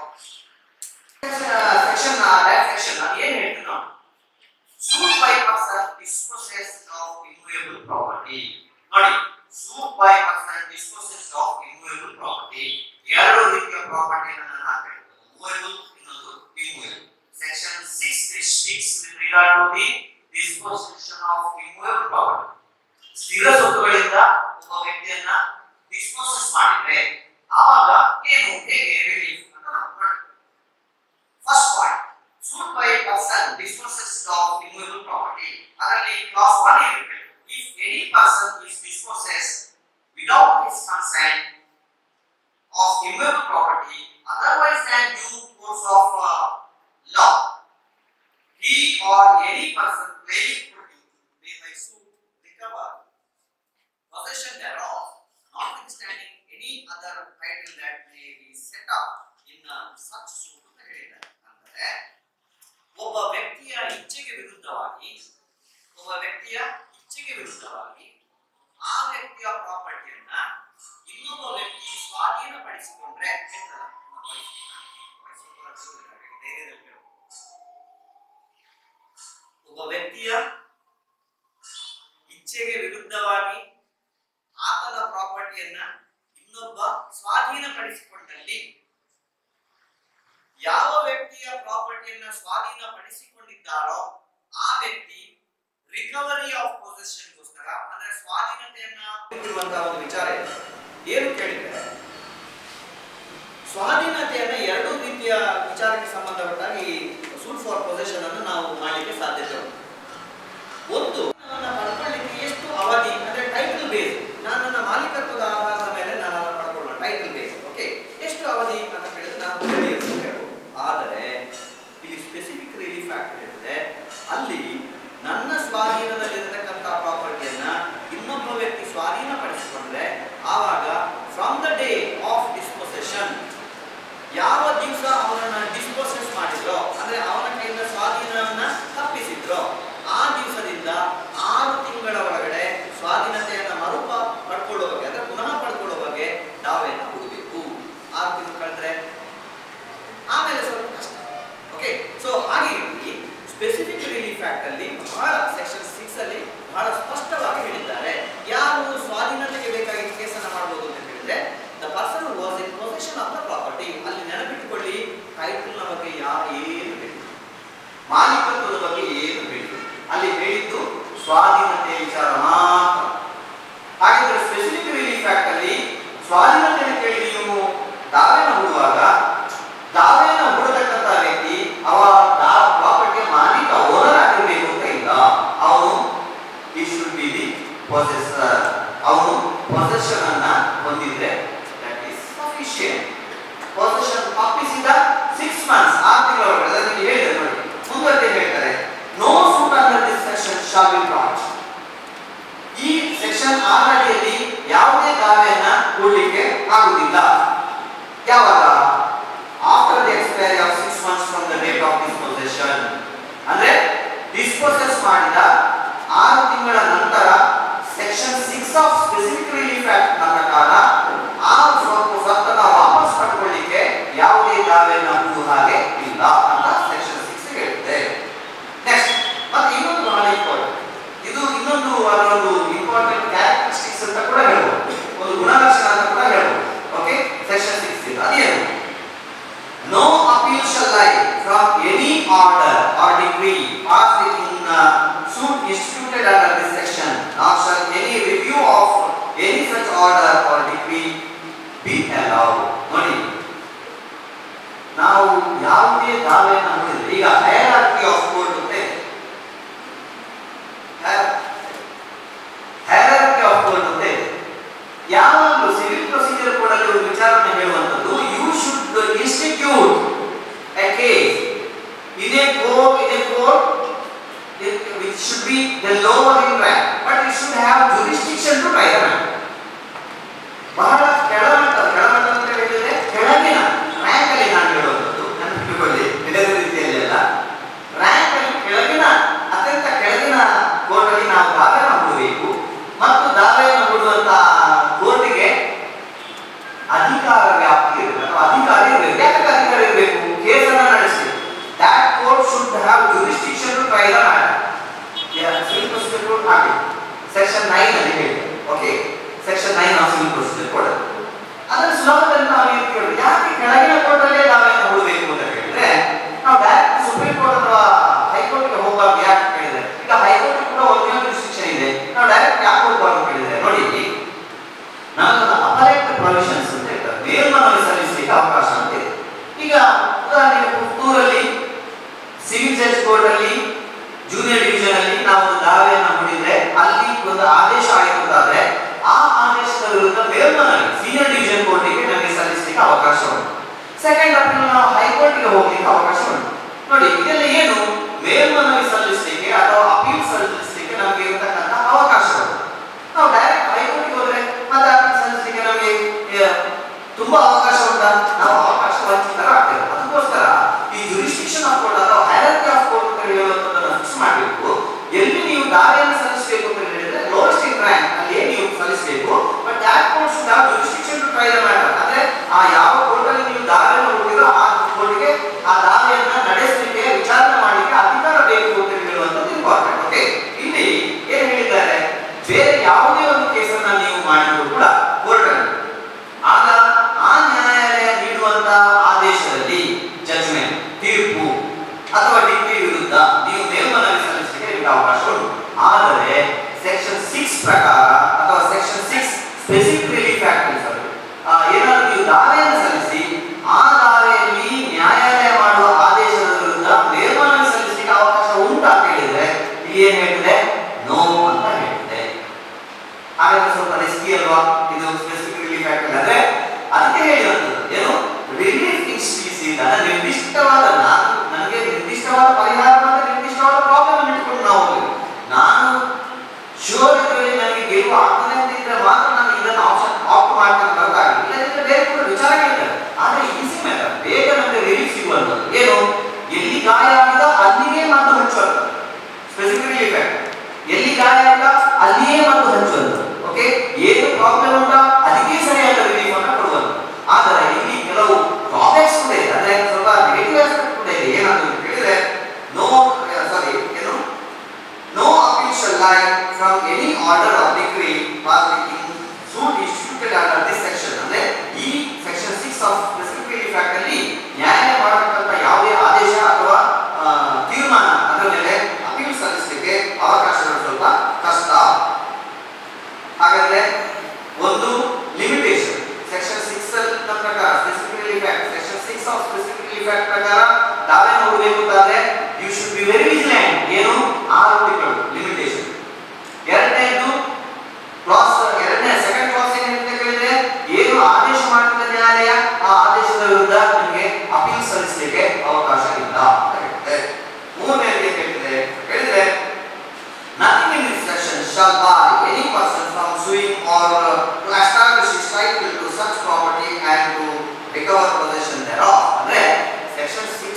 ಸೆಕ್ಷನ್ ಲ್ಯಾಕ್ ಸೆಕ್ಷನ್ ಏನು ಹೇಳ್ತೀವಿ ನಾವು suit by person disposes of immovable property. ನೋಡಿ suit by person disposes of immovable property ಎರಡು ರೀತಿಯ ಪ್ರಾಪರ್ಟಿಯನ್ನು ನಾನು ಹಾಕಿದ್ದೇನೆ, ಮೂವೇಬಲ್ ಇನ್ನೊಂದು immovable. Section six speaks with regard to the disposition of immovable property. ಸ್ಥಿರ ಸ್ವತ್ತುಗಳಿಂದ ಒಬ್ಬ ವ್ಯಕ್ತಿಯನ್ನ ಡಿಸ್ಪೋಸಸ್ ಮಾಡಿದ್ರೆ ಆವಾಗ ಏನು ಹೇಗೆ ರಿಲೀಫ್ ಅಂತ ನಾವು ನೋಡೋಣ. First point suit by person disposes of immovable property. ಅದರಲ್ಲಿ ಕ್ಲಾಸ್ one ಇರುತ್ತೆ. If any person is dispossessed without his consent of immovable property otherwise than due course of uh, law, he or any person claiming property may by suit recover possession thereof, notwithstanding any other title that may be set up in uh, such suit ಅಂತ ಹೇಳಿದ್ದಾರೆ. ಅಂದರೆ ಒಬ್ಬ ವ್ಯಕ್ತಿಯ ಇಚ್ಛೆಗೆ ವಿರುದ್ಧವಾಗಿ ಒಬ್ಬ ವ್ಯಕ್ತಿಯ ಇಚ್ಛೆಗೆ ವಿರುದ್ಧವಾಗಿ ಆ ವ್ಯಕ್ತಿಯ ಪ್ರಾಪರ್ಟಿಯನ್ನ ಇನ್ನೊಬ್ಬ ವ್ಯಕ್ತಿ ಸ್ವಾಧೀನಪಡಿಸಿಕೊಂಡ್ರೆ ಒಬ್ಬ ವ್ಯಕ್ತಿಯ ಇಚ್ಛೆಗೆ ವಿರುದ್ಧವಾಗಿ ಆತನ ಪ್ರಾಪರ್ಟಿಯನ್ನ ಇನ್ನೊಬ್ಬ ಸ್ವಾಧೀನಪಡಿಸಿಕೊಂಡಲ್ಲಿ ಯಾವ ವ್ಯಕ್ತಿಯ ಪ್ರಾಪರ್ಟಿಯನ್ನ ಸ್ವಾಧೀನಪಡಿಸಿಕೊಂಡಿದ್ದಾರೋ ಆ ವ್ಯಕ್ತಿ ರಿಕವರಿ ಆಫ್ ಪೊಸೆಷನ್ ಗೋಸ್ಕರ ಅಂದ್ರೆ ಸ್ವಾಧೀನತೆಯನ್ನ ಹೊಂದಿರುವಂತಹ ಒಂದು ವಿಚಾರ ಇದೆ. ಏನು ಕೇಳಿದ್ರೆ ಸ್ವಾಧೀನತೆಯನ್ನ ಎರಡು ರೀತಿಯ ವಿಚಾರಕ್ಕೆ ಸಂಬಂಧಪಟ್ಟಾಗಿ ಸೂಟ್ ಫಾರ್ ಪೊಸೆಷನ್ ಅನ್ನು ನಾವು ಮಾಡಲಿಕ್ಕೆ ಸಾಧ್ಯತೆ ಉಂಟು. ಒಂದು ನನ್ನ ಪಡ್ಕೊಳ್ಳಿಕ್ಕೆ ಎಷ್ಟು ಅವಧಿ ಅಂದ್ರೆ ಟೈಟಲ್ ಬೇಸ್, ನಾನು ನನ್ನ ಮಾಲೀಕತ್ವದ ಆಧಾರದ ಮೇಲೆ ನಾನು ಪಡ್ಕೊಳ್ಳೋಣ ಟೈಟಲ್ ಬೇಸ್. ಓಕೆ, ಎಷ್ಟು ಅವಧಿ ಅಂತ ಹೇಳಿದ್ರೆ ನಾನು ಹೇಳ್ಬೋದು. ಆದರೆ ಇಲ್ಲಿ ಸ್ಪೆಸಿಫಿಕ್ ರಿಲೀಫ್ ಆಕ್ಟ್ ಇರುತ್ತೆ, ಅಲ್ಲಿ ನನ್ನ ಸ್ವಾಧೀನದಲ್ಲಿರತಕ್ಕಂಥ ಪ್ರಾಪರ್ಟಿಯನ್ನ ಇನ್ನೊಬ್ಬ ವ್ಯಕ್ತಿ ಸ್ವಾಧೀನಪಡಿಸಿಕೊಂಡ್ರೆ ಆವಾಗ from the day of disposition ಯಾವ ದಿವಸ ಅವನನ್ನ ಡಿಸ್ಪೋಸೆಸ್ ಮಾಡಿದ್ರೋ ಅಂದ್ರೆ ಅವನ ಕೈಯಿಂದ ಸ್ವಾಧೀನವನ್ನ ತಪ್ಪಿಸಿದ್ರೋ ಆ ದಿವಸದಿಂದ ಆರು ತಿಂಗಳ ಒಳಗಡೆ ಸ್ವಾಧೀನತೆಯನ್ನ ಮರುಪ ಪಡ್ಕೊಳ್ಳೋ ಬಗ್ಗೆ ಅಂದ್ರೆ ಪುನಃ ಪಡ್ಕೊಳ್ಳೋ ಬಗ್ಗೆ ದಾವೆಯನ್ನು ಹೂಡಬೇಕು. ಆರು ತಿಂಗಳು ಕಳೆದ್ರೆ ಆಮೇಲೆ ಸ್ವಲ್ಪ ಕಷ್ಟ. ಓಕೆ, ಸೊ ಹಾಗೆ ಸ್ಪೆಸಿಫಿಕ್ ರಿಲೀಫ್ ಆಕ್ಟ್ ಅಲ್ಲಿ ಬಹಳ ಸೆಕ್ಷನ್ ಸಿಕ್ಸ್ ಅಲ್ಲಿ ಬಹಳ ಸ್ಪಷ್ಟವಾಗಿ ಹೇಳಿದ್ದಾರೆ ಯಾರು ಸ್ವಾಧೀನತೆಗೆ ಬೇಕಾಗಿ ಕೇಸನ್ನು ಮಾಡಬಹುದು ಅಂತ ಹೇಳಿದ್ರೆ the person was in possession of the property. ಅಲ್ಲಿ ನೆನಪಿಟ್ಟುಕೊಳ್ಳಿ, ಟೈಟಲ್ ನ ಬಗ್ಗೆ ಯಾರು ಏನು ಹೇಳಿ, ಮಾಲೀಕತ್ವದ ಬಗ್ಗೆ ಏನು ಹೇಳಿ, ಅಲ್ಲಿ ಹೇಳಿದ್ದು ಸ್ವಾಧೀನತೆ ವಿಚಾರ ಮಾತ್ರ. ಹಾಗಿದ್ರೆ ಸ್ಪೆಸಿಫಿಕ್ ರಿಲೀಫ್ ಆಕ್ಟ್ ಅಲ್ಲಿ ಸ್ವಾಧೀನತೆಯನ್ನು ಕೇಳಿ ನೀವು ದಾವೆಯನ್ನು ಹೂಡುವಾಗ ದಾವೆಯನ್ನು ಹೂಡತಕ್ಕಂಥ ವ್ಯಕ್ತಿ ಅವ ಪ್ರಾಪರ್ಟಿಯ ಮಾಲೀಕ ಓನರ್ ಆಗಿರಬೇಕು ಅಂತ ಇಲ್ಲ. ಅವನು ಈ ಶುಡ್ ಬಿ ದಿ ಪೊಸೆಸರ್, ಅವನು ಪೊಸೆಷನ್ ಅನ್ನ ಹೊಂದಿದ್ರೆ ದಟ್ ಈಸ್ ಸಫಿಷಿಯಂಟ್. ಪೊಸೆಷನ್ ತಪ್ಪಿಸಿದ ಸಿಕ್ಸ್ ಮಂತ್ಸ್ ಆರು ತಿಂಗಳ ಒಳಗಡೆ ಹೇಳಿದ್ರೆ ನೋಡಿ ಮುಂದುವರೆದು ಹೇಳ್ತಾರೆ no suit under this section shall be brought. ಆಗುವುದಿಲ್ಲ. ಯಾವಾಗ? After the expiry of six months from the date of disposition. ಅಂದ್ರೆ ಡಿಸ್ಪೊಸೆಸ್ ಮಾಡಿದ ಆರು ತಿಂಗಳ ನಂತರ section six of specific relief act ನ ಪ್ರಕಾರ ಆ ಸ್ವತ್ತನ್ನ ವಾಪಸ್ ಪಡ್ಕೊಳ್ಳಿಕ್ಕೆ ಯಾವುದೇ ದಾವೆಯನ್ನು ಹೂಡುವ ಹಾಗೆ ಇಲ್ಲ ಅಂತ ಸೆಕ್ಷನ್ ಸಿಕ್ಸ್ ಹೇಳುತ್ತೆ. ನೆಕ್ಸ್ಟ್ ಮತ್ತೆ ಇನ್ನೊಂದು ಬಹಳ ಇಂಪಾರ್ಟೆಂಟ್, ಇದು ಇನ್ನೊಂದು ಅದರೊಂದು ಇಂಪಾರ್ಟೆಂಟ್ ಕ್ಯಾರೆಕ್ಟರಿಸ್ಟಿಕ್ಸ್ ಅಂತ ಕೂಡ ಹೇಳ್ಬೋದು, ಒಂದು ಗುಣಲಕ್ಷಣ ಅಂತ ಕೂಡ ಹೇಳ್ಬೋದು. ಓಕೆ, ಸೆಕ್ಷನ್ ಸಿಕ್ಸ್ ಇದು ಅದೇನು? No appeal shall lie from any order or decree passed in uh, suit instituted under this section, nor shall any review of any such order or decree be allowed. ನೋಡಿ, ನಾವು ಯಾವುದೇ ದಾವೆಯನ್ನು ಹೂಡಿದ್ರೆ, ಈಗ hierarchy of court ಅಂತ ಇದೆ, hierarchy of court ಅಂತ ಇದೆ. ಯಾವಾಗಲೂ civil procedure code ಅಲ್ಲಿ ಒಂದು ವಿಚಾರವನ್ನು ಹೇಳುವಂತದ್ದು, you should institute a case in a court in a court which should be the lower in rank, but it should have jurisdiction to try the matter. ಬಹಳ ಕೆಳಮಟ್ಟ ಕೆಳಮಟ್ಟ ಅಂತ ಹೇಳಿದ್ರೆ ಕೆಳಗಿನ ರ್ಯಾಂಕ್ ಅಲ್ಲಿ ನಾನು ಹೇಳುವಂಥದ್ದು, ನೆನಪಿಟ್ಟುಕೊಳ್ಳಿ, ಇದೇ ರೀತಿಯಲ್ಲಿ ಅಲ್ಲ, ರ್ಯಾಂಕ್ ಅಲ್ಲಿ ಕೆಳಗಿನ ಅತ್ಯಂತ ಕೆಳಗಿನ ಕೋರ್ಟ್ ಅಲ್ಲಿ ನಾವು ದಾವೆಯನ್ನು ಹೂಡಬೇಕು ಮತ್ತು ದಾವೆಯನ್ನು ಹೂಡುವಂತ ಕೋರ್ಟಿಗೆ ಅಧಿಕಾರ ವ್ಯಾಪ್ತಿ ಇರಬೇಕು ಅಥವಾ ಅಧಿಕಾರಿ ಇರಬೇಕು. ಯಾಕೆ ಅಧಿಕಾರ ಇರಬೇಕು? ಕೇಸನ್ನು ನಡೆಸಿ. that court should have jurisdiction to try the matter. yeah civil procedure code ಆಗಿದೆ ಸೆಕ್ಷನ್ ನೈನ್ ಅಲ್ಲಿ ಹೇಳಿದೆ. Okay, section nine of civil procedure code. ಅದರ ಸುಲಭದಲ್ಲಿ ನಾವು ಏನು ಕೇಳಿದ್ರೆ, ಯಾಕೆ ಕೆಳಗಿನ ಕೋರ್ಟ್ ಅಲ್ಲೇ ದಾವೆಯನ್ನು ಹೂಡಬೇಕು ಅಂತ ಹೇಳಿದ್ರೆ, ನಾವು ಡೈರೆಕ್ಟ್ ಸುಪ್ರೀಂ ಕೋರ್ಟ್ ಅಥವಾ ಹೈಕೋರ್ಟ್ ಗೆ ಹೋಗಬಾರ್ದು. ಯಾಕೆ ಕೇಳಿದ್ರೆ, ಈಗ ಹೈಕೋರ್ಟ್ ಕೂಡ ಒರಿಜಿನಲ್ ಜುರಿಸ್ಡಿಕ್ಷನ್ ಇದೆ, ನಾವು ಡೈರೆಕ್ಟ್ ಯಾಕೆ ಹೋಗಬಾರ್ದು ಕೇಳಿದ್ರೆ, ನೋಡಿ ನಮ್ಮದು ಅಪಲೇಟ್ ಪ್ರೊವಿಷನ್ಸ್ ಅಂತ ಹೇಳ್ತಾರೆ, ಮೇಲ್ಮನವಿ ಸಲ್ಲಿಸಲಿಕ್ಕೆ ಅವಕಾಶ ಅಂತ ಇದೆ. ಈಗ ಉದಾಹರಣೆಗೆ ಪುತ್ತೂರಲ್ಲಿ ಸಿವಿಲ್ ಜಡ್ಜ್ ಕೋರ್ಟ್ ಅಲ್ಲಿ ಜೂನಿಯರ್ ಡಿವಿಷನ್ ಅಲ್ಲಿ ನಾವು ಒಂದು ದಾವೆಯನ್ನು ಹೂಡಿದ್ರೆ ಅಲ್ಲಿ ಒಂದು ಆದೇಶ ಆಯಿತು ಅಂತಾದ್ರೆ ಆ ಆದೇಶದ ವಿರುದ್ಧ ಮೇಲ್ಮನವಿ ಸೀನಿಯರ್ ಡಿವಿಷನ್ ಕೋರ್ಟಿಗೆ ನಮಗೆ ಸಲ್ಲಿಸಲಿಕ್ಕೆ ಅವಕಾಶ ಉಂಟು. ಸೆಕೆಂಡ್ ಅಪೀಲ್ ನಾವು ಹೈಕೋರ್ಟ್ಗೆ ಹೋಗ್ಲಿಕ್ಕೆ ಅವಕಾಶ ಉಂಟು. ನೋಡಿ, ಇದೆಲ್ಲ ಏನು? ಮೇಲ್ಮನವಿ ಸಲ್ಲಿಸಲಿಕ್ಕೆ ಅಥವಾ ಅಪೀಲ್ ಸಲ್ಲಿಸಲಿಕ್ಕೆ ನಮಗೆ ಇರತಕ್ಕಂಥ ಅವಕಾಶಗಳು. ನಾವು ಡೈರೆಕ್ಟ್ ಹೈಕೋರ್ಟ್ಗೆ ಹೋದ್ರೆ ಮತ್ತೆ ಅಪೀಲ್ ಸಲ್ಲಿಸಲಿಕ್ಕೆ ನಮಗೆ ತುಂಬಾ ಅವಕಾಶ ಉಂಟಾ? ನಾವು ಅವಕಾಶ ವಂಚಿತರಾಗ್ತೇವೆ. ಅದಕ್ಕೋಸ್ಕರ ಈ ಜುರಿಸ್ಡಿಕ್ಷನ್ ಆಫ್ ಕೋರ್ಟ್ ಅಥವಾ ಹೈರಾರ್ಕಿ ಆಫ್ ಕೋರ್ಟ್ ಅಂತ ಹೇಳುವಂಥದ್ದನ್ನು ಫಿಕ್ಸ್ ಮಾಡಬೇಕು. ಎಲ್ಲಿ ನೀವು ದಾವೆಯನ್ನು ಸಲ್ಲಿಸಬೇಕು ಅಂತ ಹೇಳಿದ್ರೆ ಲೋಯೆಸ್ಟ್ ಇನ್ ರ್ಯಾಂಕ್ ಅಲ್ಲಿ ನೀವು ಸಲ್ಲಿಸಬೇಕು. But that court should have jurisdiction to try the matter. ಅಂದ್ರೆ ಆ ಯಾವ ಕೋರ್ಟ್ ಅಲ್ಲಿ ನೀವು ದಾವೆಯನ್ನು ಹೂಡಿರೋ ಆ ಕೋರ್ಟ್ಗೆ ಆ ದಾವೆಯನ್ನ ನಡೆಸಲಿಕ್ಕೆ ವಿಚಾರಣೆ ಮಾಡಲಿಕ್ಕೆ ಅಧಿಕಾರ ಬೇಕು ಅಂತ ಹೇಳುವಂಥದ್ದು ಇಂಪಾರ್ಟೆಂಟ್. ಓಕೆ, ಇಲ್ಲಿ ಏನು ಹೇಳಿದ್ದಾರೆ, ಬೇರೆ ಯಾವುದೇ ಒಂದು ಕೇಸನ್ನ ನೀವು ಮಾಡಿದ್ರು ಕೂಡ ಕೋರ್ಟ್ ಅಲ್ಲಿ ಆಗ ಆ ನ್ಯಾಯಾಲಯ ನೀಡುವಂತ ಆದೇಶದಲ್ಲಿ ಜಜ್ಮೆಂಟ್, ತೀರ್ಪು ಅಥವಾ ಡಿಗ್ರಿ ವಿರುದ್ಧ ನೀವು ಮೇಲ್ಮನವಿ ಸಲ್ಲಿಸಲಿಕ್ಕೆ ನಿಮಗೆ ಅವಕಾಶ ಉಂಟು. ಆದರೆ ಸೆಕ್ಷನ್ ಸಿಕ್ಸ್ ಪ್ರಕಾರ ಅಥವಾ section six specific relief act ಏನಾದರೂ ನೀವು ದಾವೆಯನ್ನು ಸಲ್ಲಿಸಿ ಆ ದಾವೆಯಲ್ಲಿ ನ್ಯಾಯಾಲಯ ಮಾಡುವ ಆದೇಶದ ವಿರುದ್ಧ ಮೇಲ್ಮನವಿ ಸಲ್ಲಿಸಲಿಕ್ಕೆ ಅವಕಾಶ ಉಂಟು ಅಂತ ಹೇಳಿದ್ರೆ ಇಲ್ಲಿ ಏನ್ ಹೇಳ್ತಿದೆ? ನೋ ಅಂತ ಹೇಳ್ತಿದೆ. ಹಾಗಾದ್ರೆ ಸ್ವಲ್ಪ ರಿಸ್ಕಿ ಅಲ್ವಾ ಇದು ಸ್ಪೆಸಿಫಿಕ್ ರಿಲೀಫ್ ಆಕ್ಟ್? ಅಂದ್ರೆ ಅದಕ್ಕೆ ಹೇಳಿರುವಂಥದ್ದು ಏನು, ರಿಲೀಫ್ ಇನ್ ಸ್ಪೀಸಿ, ನಿರ್ದಿಷ್ಟವಾದ ನಾನು ನನಗೆ ನಿರ್ದಿಷ್ಟವಾದ ಪರಿಹಾರ ಮತ್ತು ನಿರ್ದಿಷ್ಟವಾದ ಪ್ರಾಬ್ಲಮ್ ಇಟ್ಕೊಂಡು ನಾವು ನಾನು ಶೋರ್ ಇದರಲ್ಲಿ ನನಗೆ ಗೆಲುವು ಆಗ್ತದೆ ಅಂತ ಇದ್ರೆ ಮಾತ್ರ ನಾನು ಇದನ್ನು ಆಪ್ಷನ್ ಆಪ್ಟ್ ಮಾಡ್ಕೊಂಡು ಬರಲಾಗಿ, ಇಲ್ಲದಿದ್ರೆ ಬೇರೆ ಕೂಡ ವಿಚಾರ ಕೇಳ್ತಾರೆ. ಆದರೆ ಈಸಿ ಮ್ಯಾಟರ್, ಬೇಗ ನಮಗೆ ರಿಲೀಫ್ ಸಿಗುವಂಥದ್ದು ಏನು, ಎಲ್ಲಿ ಗಾಯ ಆಗಿದೆ ಅಲ್ಲಿಗೆ ಮದ್ದು ಹಚ್ಚುವಂಥದ್ದು ಸ್ಪೆಸಿಫಿಕ್ ರಿಲೀಫ್ ಆಕ್ಟ್. ಎಲ್ಲಿ ಗಾಯ ಆಗ ಅಲ್ಲಿಯೇ ಮದ್ದು ಹಚ್ಚುವಂಥದ್ದು. ಓಕೆ, ಏನು ಪ್ರಾಬ್ಲಮ್ ಉಂಟಾ ಅದಕ್ಕೆ ಸರಿಯಾದ ರಿಲೀಫ್ ಅನ್ನು ಕೊಡುವಂಥದ್ದು. ಆದರೆ ಇಲ್ಲಿ ಕೆಲವು ಡ್ರಾಬ್ಯಾಕ್ಸ್ ಕೂಡ ಇದೆ, ಅಂದ್ರೆ ಸ್ವಲ್ಪ ನೆಗೆಟಿವ್ ಆಸ್ಪೆಕ್ಟ್ ಕೂಡ ಇದೆ. ಏನಾದ್ರು ಹೇಳಿದ್ರೆ ನೋ ಸಾರಿ ಏನು no appeal shall lie from any order or decree passed in suit instituted under this section. ಅಂದ್ರೆ ಈ section six of specific relief act ಅಲ್ಲಿ ನ್ಯಾಯಾಲಯ ಮಾಡತಕ್ಕಂಥ ಯಾವುದೇ ಆದೇಶ ಅಥವಾ ತೀರ್ಮಾನ ಅದರ ಮೇಲೆ ಅಪೀಲ್ ಸಲ್ಲಿಸಲಿಕ್ಕೆ ಅವಕಾಶಗಳು ಸ್ವಲ್ಪ ಕಷ್ಟ. ಹಾಗಾದ್ರೆ ಒಂದು ಲಿಮಿಟೇಷನ್ ಸೆಕ್ಷನ್ ಸಿಕ್ಸ್ ನ ಪ್ರಕಾರ specific relief act section six of specific relief act ಪ್ರಕಾರ ದಾವೆಯನ್ನು ಹೂಡಬೇಕು ಅಂತಾದ್ರೆ you should be very vigilant. ಏನು ಆರು ಟಿಗಳು ಲಿಮಿಟೇಷನ್. ಎರಡನೇದು ಕ್ಲಾಸ್ ಎರಡನೇ ಸೆಕೆಂಡ್ ಕ್ಲಾಸ್ ಏನು ಅಂತ ಕೇಳಿದ್ರೆ ಏನು ಆದೇಶ ಮಾಡ್ತಿದ್ದ ನ್ಯಾಯಾಲಯ ಆ ಆದೇಶ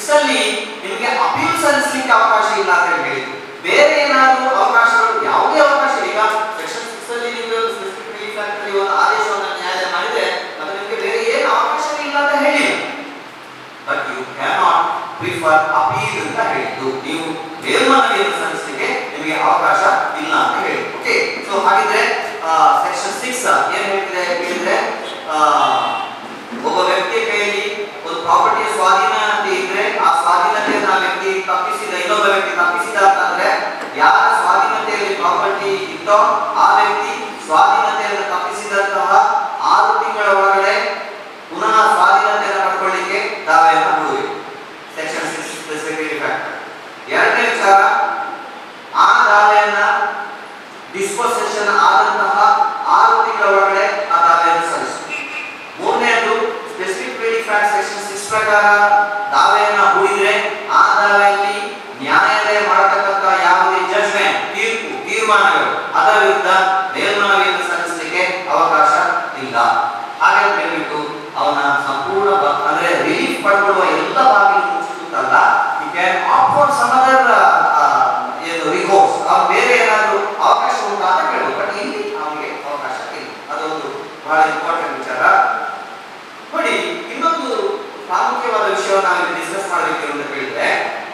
ಸಿಕ್ಸ್ ಅಲ್ಲಿ ನಿಮಗೆ ಅಪೀಲ್ ಸಲ್ಲಿಸಲಿಕ್ಕೆ ಅವಕಾಶ ಇಲ್ಲ ಅಂತ ಹೇಳಿ ಬೇರೆ ಏನಾದರೂ ಅವಕಾಶಗಳು ಯಾವುದೇ ಅವಕಾಶ ಈಗ ಸೆಕ್ಷನ್ ಸಿಕ್ಸ್ ಅಲ್ಲಿ ನೀವು ಸ್ಪೆಸಿಫಿಕ್ ರಿಲೀಫ್ ಆಕ್ಟ್ ಅಲ್ಲಿ ಒಂದು ಆದೇಶವನ್ನು ನ್ಯಾಯಾಲಯ ಮಾಡಿದ್ರೆ ಅದು ನಿಮಗೆ ಬೇರೆ ಏನು ಅವಕಾಶ ಇಲ್ಲ ಅಂತ ಹೇಳಿಲ್ಲ. But you can not prefer appeal ಅಂತ ಹೇಳಿದ್ದು, ನೀವು ಮೇಲ್ಮನವಿಯನ್ನು ಸಲ್ಲಿಸಲಿಕ್ಕೆ ನಿಮಗೆ ಅವಕಾಶ ಇಲ್ಲ ಅಂತ ಹೇಳಿ. ಓಕೆ, ಸೊ ಹಾಗಿದ್ರೆ ಸೆಕ್ಷನ್ ಸಿಕ್ಸ್ ಏನ್ ಹೇಳ್ತಿದೆ ಹೇಳಿದ್ರೆ ಒಬ್ಬ ವ್ಯಕ್ತಿಯ ಕೈಯಲ್ಲಿ ಒಂದು ಪ್ರಾಪರ್ಟಿಯ ಸ್ವಾಧೀನತೆ ಇದ್ರೆ ಆ ಸ್ವಾಧೀನತೆಯನ್ನು ಆ ವ್ಯಕ್ತಿ ತಪ್ಪಿಸಿದ ಇನ್ನೊಬ್ಬ ವ್ಯಕ್ತಿ ತಪ್ಪಿಸಿದ ಅಂತಂದ್ರೆ ಯಾರ ಸ್ವಾಧೀನತೆಯಲ್ಲಿ ಪ್ರಾಪರ್ಟಿ ಇತ್ತೋ ಆ ವ್ಯಕ್ತಿ ಸ್ವಾಧೀನತೆಯನ್ನು ತಪ್ಪಿಸಿದಂತಹ ಆರು ತಿಂಗಳ ಒಳಗಡೆ ಪುನಃ ಸ್ವಾಧೀನತೆಯನ್ನು ಪಡ್ಕೊಳ್ಳಿಕ್ಕೆ ದಾವೆಯನ್ನು ಹೂಡಬೇಕು. Section six specific factor. ಎರಡನೇ ವಿಚಾರ, ಆ ದಾವೆಯನ್ನ ಡಿಸ್ಪೋಸೆಷನ್ ಆದಂತಹ ಆರು ತಿಂಗಳ ಒಳಗಡೆ ಆ ದಾವೆಯನ್ನು ಸಲ್ಲಿಸಬೇಕು. ಮೂರನೇದು specific relief act section six ಪ್ರಕಾರ ದಾವೆಯನ್ನ ಹೂಡಿದ್ರೆ ಆ ದಾವೆಯಲ್ಲಿ ನ್ಯಾಯಾಲಯ ಮಾಡತಕ್ಕಂಥ ಯಾವುದೇ ಜಜ್ಮೆಂಟ್ ತೀರ್ಪು ತೀರ್ಮಾನಗಳು ಅದರ ವಿರುದ್ಧ ಮೇಲ್ಮನವಿಯನ್ನು ಸಲ್ಲಿಸಲಿಕ್ಕೆ ಅವಕಾಶ ಇಲ್ಲ. ಹಾಗೆ ಹೇಳ್ಬಿಟ್ಟು ಅವನ ಸಂಪೂರ್ಣ ಅಂದ್ರೆ ರಿಲೀಫ್ ಪಡ್ಕೊಳ್ಳುವ ಎಲ್ಲ ಬಾಗಿಲು ಮುಚ್ಚಿಸುತ್ತಲ್ಲ, you can opt for some other ಏನು ರಿಕೋರ್ಸ್, ಅವ್ರು ಬೇರೆ ಏನಾದರೂ ಅವಕಾಶ ಉಂಟಾ ಅಂತ ಕೇಳಬಹುದು. ಬಟ್ ಇಲ್ಲಿ ಅವನಿಗೆ ಅವಕಾಶ ಇಲ್ಲ. ಅದೊಂದು ಬಹಳ ಇಂಪಾರ್ಟೆಂಟ್ ವಿಚಾರ. ನೋಡಿ, ಇನ್ನೊಂದು ಪ್ರಾಮುಖ್ಯವಾದ ವಿಷಯವನ್ನು ನಾವು ಡಿಸ್ಕಸ್ ಮಾಡಬೇಕು ಅಂತ ಹೇಳಿದ್ರೆ,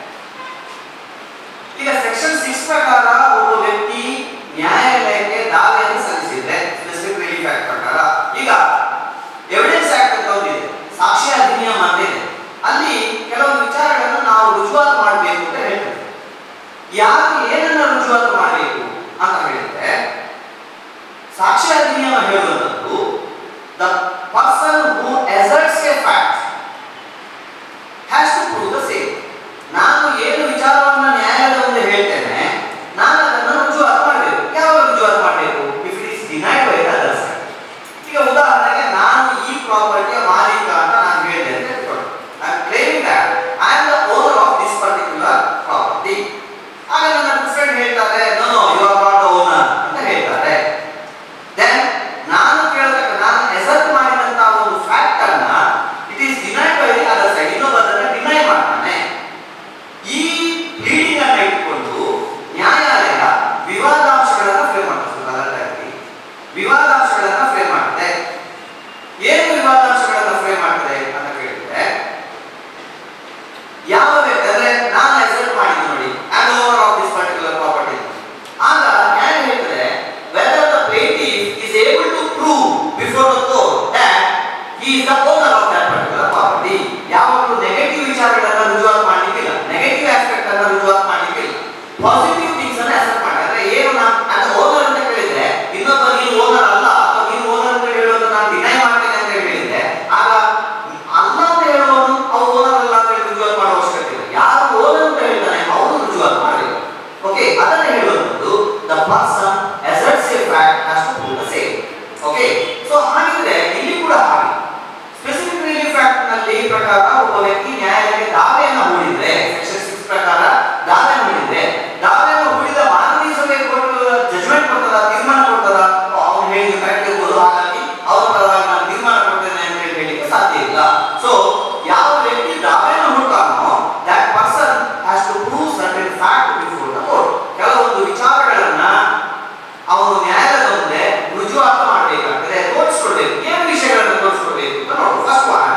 ಈಗ ಸೆಕ್ಷನ್ ಸಿಕ್ಸ್ ಪ್ರಕಾರ ಒಬ್ಬ ವ್ಯಕ್ತಿ ನ್ಯಾಯಾಲಯಕ್ಕೆ ದಾವೆಯನ್ನು ಸಲ್ಲಿಸಿದ್ರೆ ಸ್ಪೆಸಿಫಿಕ್ ರಿಲೀಫ್ ಆಕ್ಟ್ ಪ್ರಕಾರ, ಈಗ ಎವಿಡೆನ್ಸ್ ಆಕ್ಟ್ ಅಂತ ಒಂದಿದೆ, ಸಾಕ್ಷ್ಯ ಅಧಿನಿಯಮ ಅಂತ ಇದೆ, ಅಲ್ಲಿ ಕೆಲವೊಂದು ವಿಚಾರಗಳನ್ನು ನಾವು ರುಜುವಾತು ಮಾಡಬೇಕು ಅಂತ ಹೇಳ್ತೇವೆ. ಯಾರು ಏನನ್ನ ರುಜುವಾತು ಮಾಡಬೇಕು ಅಂತ ಹೇಳಿದ್ರೆ, ಸಾಕ್ಷ್ಯ ಅಧಿನಿಯಮ ಹೇಳುವಂತದ್ದು the person who asserts a fact has to prove the same. ನಾನು ಏನು ವಿಚಾರವನ್ನು ನ್ಯಾಯಾಲಯದ ಮುಂದೆ ಹೇಳ್ತೇನೆ ನಾನು ಅದನ್ನು ರುಜುವಾತು ಮಾಡಬೇಕು. ಯಾವಾಗ ರುಜುವಾತು ಮಾಡಬೇಕು? If it is denied by the other side. ಈಗ ಉದಾಹರಣೆಗೆ ನಾನು ಈ ಪ್ರಾಪರ್ಟಿಯ ಮಾಲೀಕ ಅಂತ ನಾನು ಹೇಳಿದೆ ಅಂತ ಹೇಳ್ಕೊಳ್ಳಿ. I am claiming that I am the owner of this particular property. ಆಗ ನನ್ನ ಫ್ರೆಂಡ್ ಹೇಳ್ತಾರೆ no no you are not the owner ಅಂತ ಹೇಳ್ತಾರೆ. ದೆನ್ ನಾನು ಕೇಳತಕ್ಕ ನಾನು ಎಸರ್ಟ್ ಮಾಡಿದಂತಹ ಒಂದು ಫ್ಯಾಕ್ಟ್ ಅನ್ನ it is denied by the other side, ಇನ್ನೊಬ್ಬರನ್ನ ಡಿನೈ ಮಾಡ್ತಾನೆ. ಈ ಪ್ಲೀಡಿಂಗ್ ಅನ್ನ ಇಟ್ಕೊಂಡು ನ್ಯಾಯಾಲಯ ವಿವಾದಾಂಶಗಳನ್ನು ಫ್ರೇಮ್ ಮಾಡ್ತಾರೆ. ವಿವಾದಾಂಶಗಳನ್ನು ಫ್ರೇಮ್ ಮಾಡ್ತದೆ. ಏನು ವಿವಾದಾಂಶಗಳನ್ನು ಫ್ರೇಮ್ ಮಾಡ್ತದೆ ಅಂತ ಕೇಳಿದ್ರೆ, ಯಾವ ವ್ಯಕ್ತಿ ಅಂದ್ರೆ ನಾನು ಎಸರ್ಟ್ ಮಾಡಿದ್ದು ನೋಡಿ I am the owner of this particular property, ಆಗ ನ್ಯಾಯ ಹೇಳ್ತದೆ whether the plaintiff is able to prove before the court that he is the owner of that particular property. ಯಾವಾಗಲೂ ನೆಗೆಟಿವ್ ವಿಚಾರಗಳನ್ನು ರುಜುವಾತು ಮಾಡಲಿಕ್ಕಿಲ್ಲ, ನೆಗೆಟಿವ್ ಆಸ್ಪೆಕ್ಟ್ ಅನ್ನು ರುಜುವಾತು ಮಾಡಲಿಕ್ಕಿಲ್ಲ, ಪಾಸಿಟಿವ್ ಥಿಂಗ್ಸ್ ಅನ್ನು ಅಸೆಪ್ಟ್ ಮಾಡಿ. ಅಂದ್ರೆ ಏನು ನಾನು ಓನರ್ ಅಂತ ಹೇಳಿದ್ರೆ ಇನ್ನೊಬ್ಬ ನೀನು ಓನರ್ ಅಲ್ಲ ಅಥವಾ ನೀನು ಓನರ್ ಅಂತ ಹೇಳುವುದು ನಾನು ಡಿನೈ ಮಾಡ್ತೇನೆ ಅಂತ ಹೇಳಿದ್ರೆ ಆಗ ಅಲ್ಲ ಅಂತ ಹೇಳುವವನು ಅವ್ರು ಓನರ್ ಅಲ್ಲ ಅಂತ ಹೇಳಿ ರುಜುವಾತು ಮಾಡುವ ಅವಶ್ಯಕತೆ ಇಲ್ಲ. ಯಾರು ಓನರ್ ಅಂತ ಹೇಳ್ತಾನೆ ಅವನು ರುಜುವಾತು ಮಾಡಬೇಕು. ಓಕೆ, ಅದನ್ನ ಹೇಳುವಂಥದ್ದು the person asserts a fact has to prove the same. Okay, so ಹಾಗಿದ್ರೆ ಇಲ್ಲಿ ಕೂಡ ಹಾಗೆ ಸ್ಪೆಸಿಫಿಕ್ ರಿಲೀಫ್ ಆಕ್ಟ್ ನಲ್ಲಿ ಪ್ರಕಾರ ಒಬ್ಬ ವ್ಯಕ್ತಿ ನ್ಯಾಯಾಲಯಕ್ಕೆ ದಾವೆಯನ್ನು ಹೂಡಿದ್ರೆ ಸೆಕ್ಷನ್ ಸಿಕ್ಸ್ ಪ್ರಕಾರ ದಾವೆಯನ್ನು ಹೂಡಿದ್ರೆ ದಾವೆಯನ್ನು ಹೂಡಿದ ಮಾನವೀಯ ಸಭೆ ಜಜ್ಮೆಂಟ್ ಕೊಡ್ತದ, ತೀರ್ಮಾನ ಕೊಡ್ತದ, ಅವ್ನು ಹೇಳಿದ ಕರೆಕ್ಟ್ ಇರ್ಬೋದು, ಹಾಗಾಗಿ ಅವರ ಪರವಾಗಿ ನಾನು ತೀರ್ಮಾನ ಕೊಡ್ತೇನೆ ಅಂತ ಹೇಳಿ ಹೇಳಿಕ್ಕೆ ಸಾಧ್ಯ ಇಲ್ಲ. ಸೊ ಯಾವ ವ್ಯಕ್ತಿ ದಾವೆಯನ್ನು ಹೂಡ್ತಾನೋ that person has to prove certain fact before the court. ಕೆಲವೊಂದು ವಿಚಾರಗಳನ್ನ ಅವನು ನ್ಯಾಯಾಲಯದ ಮುಂದೆ ರುಜುವಾತು ಮಾಡಬೇಕಾಗ್ತದೆ, ತೋರಿಸ್ಕೊಡ್ಬೇಕು. ಏನು ವಿಷಯಗಳನ್ನು ತೋರಿಸ್ಕೊಡ್ಬೇಕು ಅಂತ ನೋಡು. First one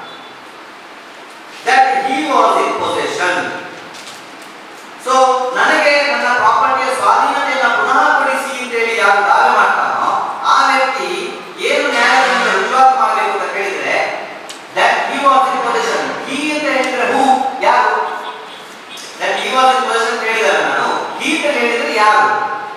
that he was in possession. So ನನಗೆ ನನ್ನ ಪ್ರಾಪರ್ಟಿಯ ಸ್ವಾಧೀನತೆಯನ್ನು ಪುನಃ ಕೊಡಿಸಿ ಅಂತೇಳಿ ಯಾರು ದಾವೆ ಮಾಡ್ತಾನೋ ಆ ವ್ಯಕ್ತಿ ಏನು ನ್ಯಾಯಾಲಯದಿಂದ ರುಜುವಾತು ಮಾಡಬೇಕು ಅಂತ ಕೇಳಿದ್ರೆ that he was in possession. He ಅಂತ ಹೇಳಿದ್ರೆ ಹೂ, ಯಾರು? That he was in possession ಅಂತ ಹೇಳಿದ್ರೆ ನಾನು ಹಿ ಅಂತ ಹೇಳಿದ್ರೆ ಯಾರು?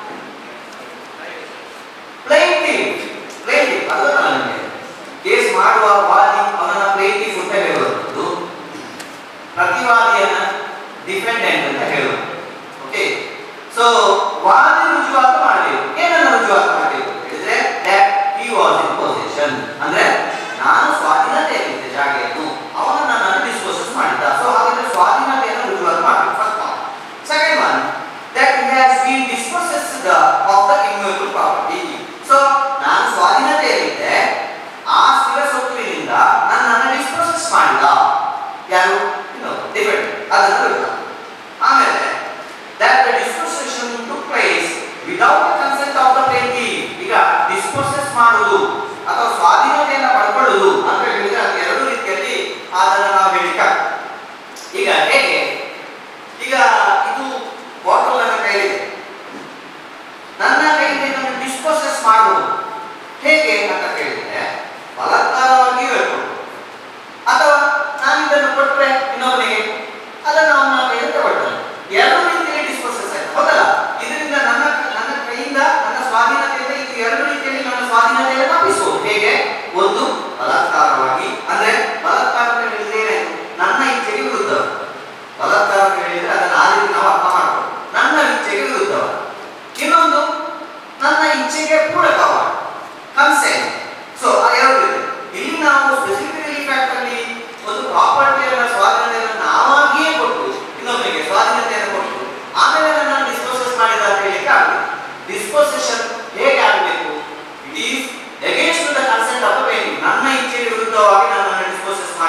ಪ್ಲೇಂಟಿಫ್. ಪ್ಲೇಂಟಿಫ್ ಅದು ನನಗೆ ಕೇಸ್ ಮಾಡುವ ವಾದಿ ಅವನನ್ನ ಪ್ಲೇಂಟಿಫ್ ಅಂತ ಹೇಳುವಂಥದ್ದು, ಪ್ರತಿವಾದಿಯನ್ನ ಡಿಫೆಂಡೆಂಟ್ ಅಂತ ಹೇಳುವುದು. ಓಕೆ, ಸೊ ವಾದಿ ರುಜುವಾತು ಮಾಡಬೇಕು. ಏನನ್ನ ರುಜುವಾತು ಮಾಡಬೇಕು ಅಂತ ಹೇಳಿದ್ರೆ that he was in possession, ಅಂದ್ರೆ ನಾನು ಸ್ವಾಧೀನತೆಯಲ್ಲಿದ್ದ ಜಾಗೆಯನ್ನು ಅವನನ್ನ ನಾನು ಡಿಸ್ಪೋಸಸ್ ಮಾಡಿದ್ದ. ಸೊ ಹಾಗಾದ್ರೆ ಸ್ವಾಧೀನತೆಯನ್ನು ರುಜುವಾತು ಮಾಡಬೇಕು. First one. Second one that he has been dispossessed of the immutable property. So ನಾನು ಸ್ವಾಧೀನತೆಯಲ್ಲಿದ್ದೆ, ಆ ಸ್ಥಿರ ಸ್ವತ್ತಿನಿಂದ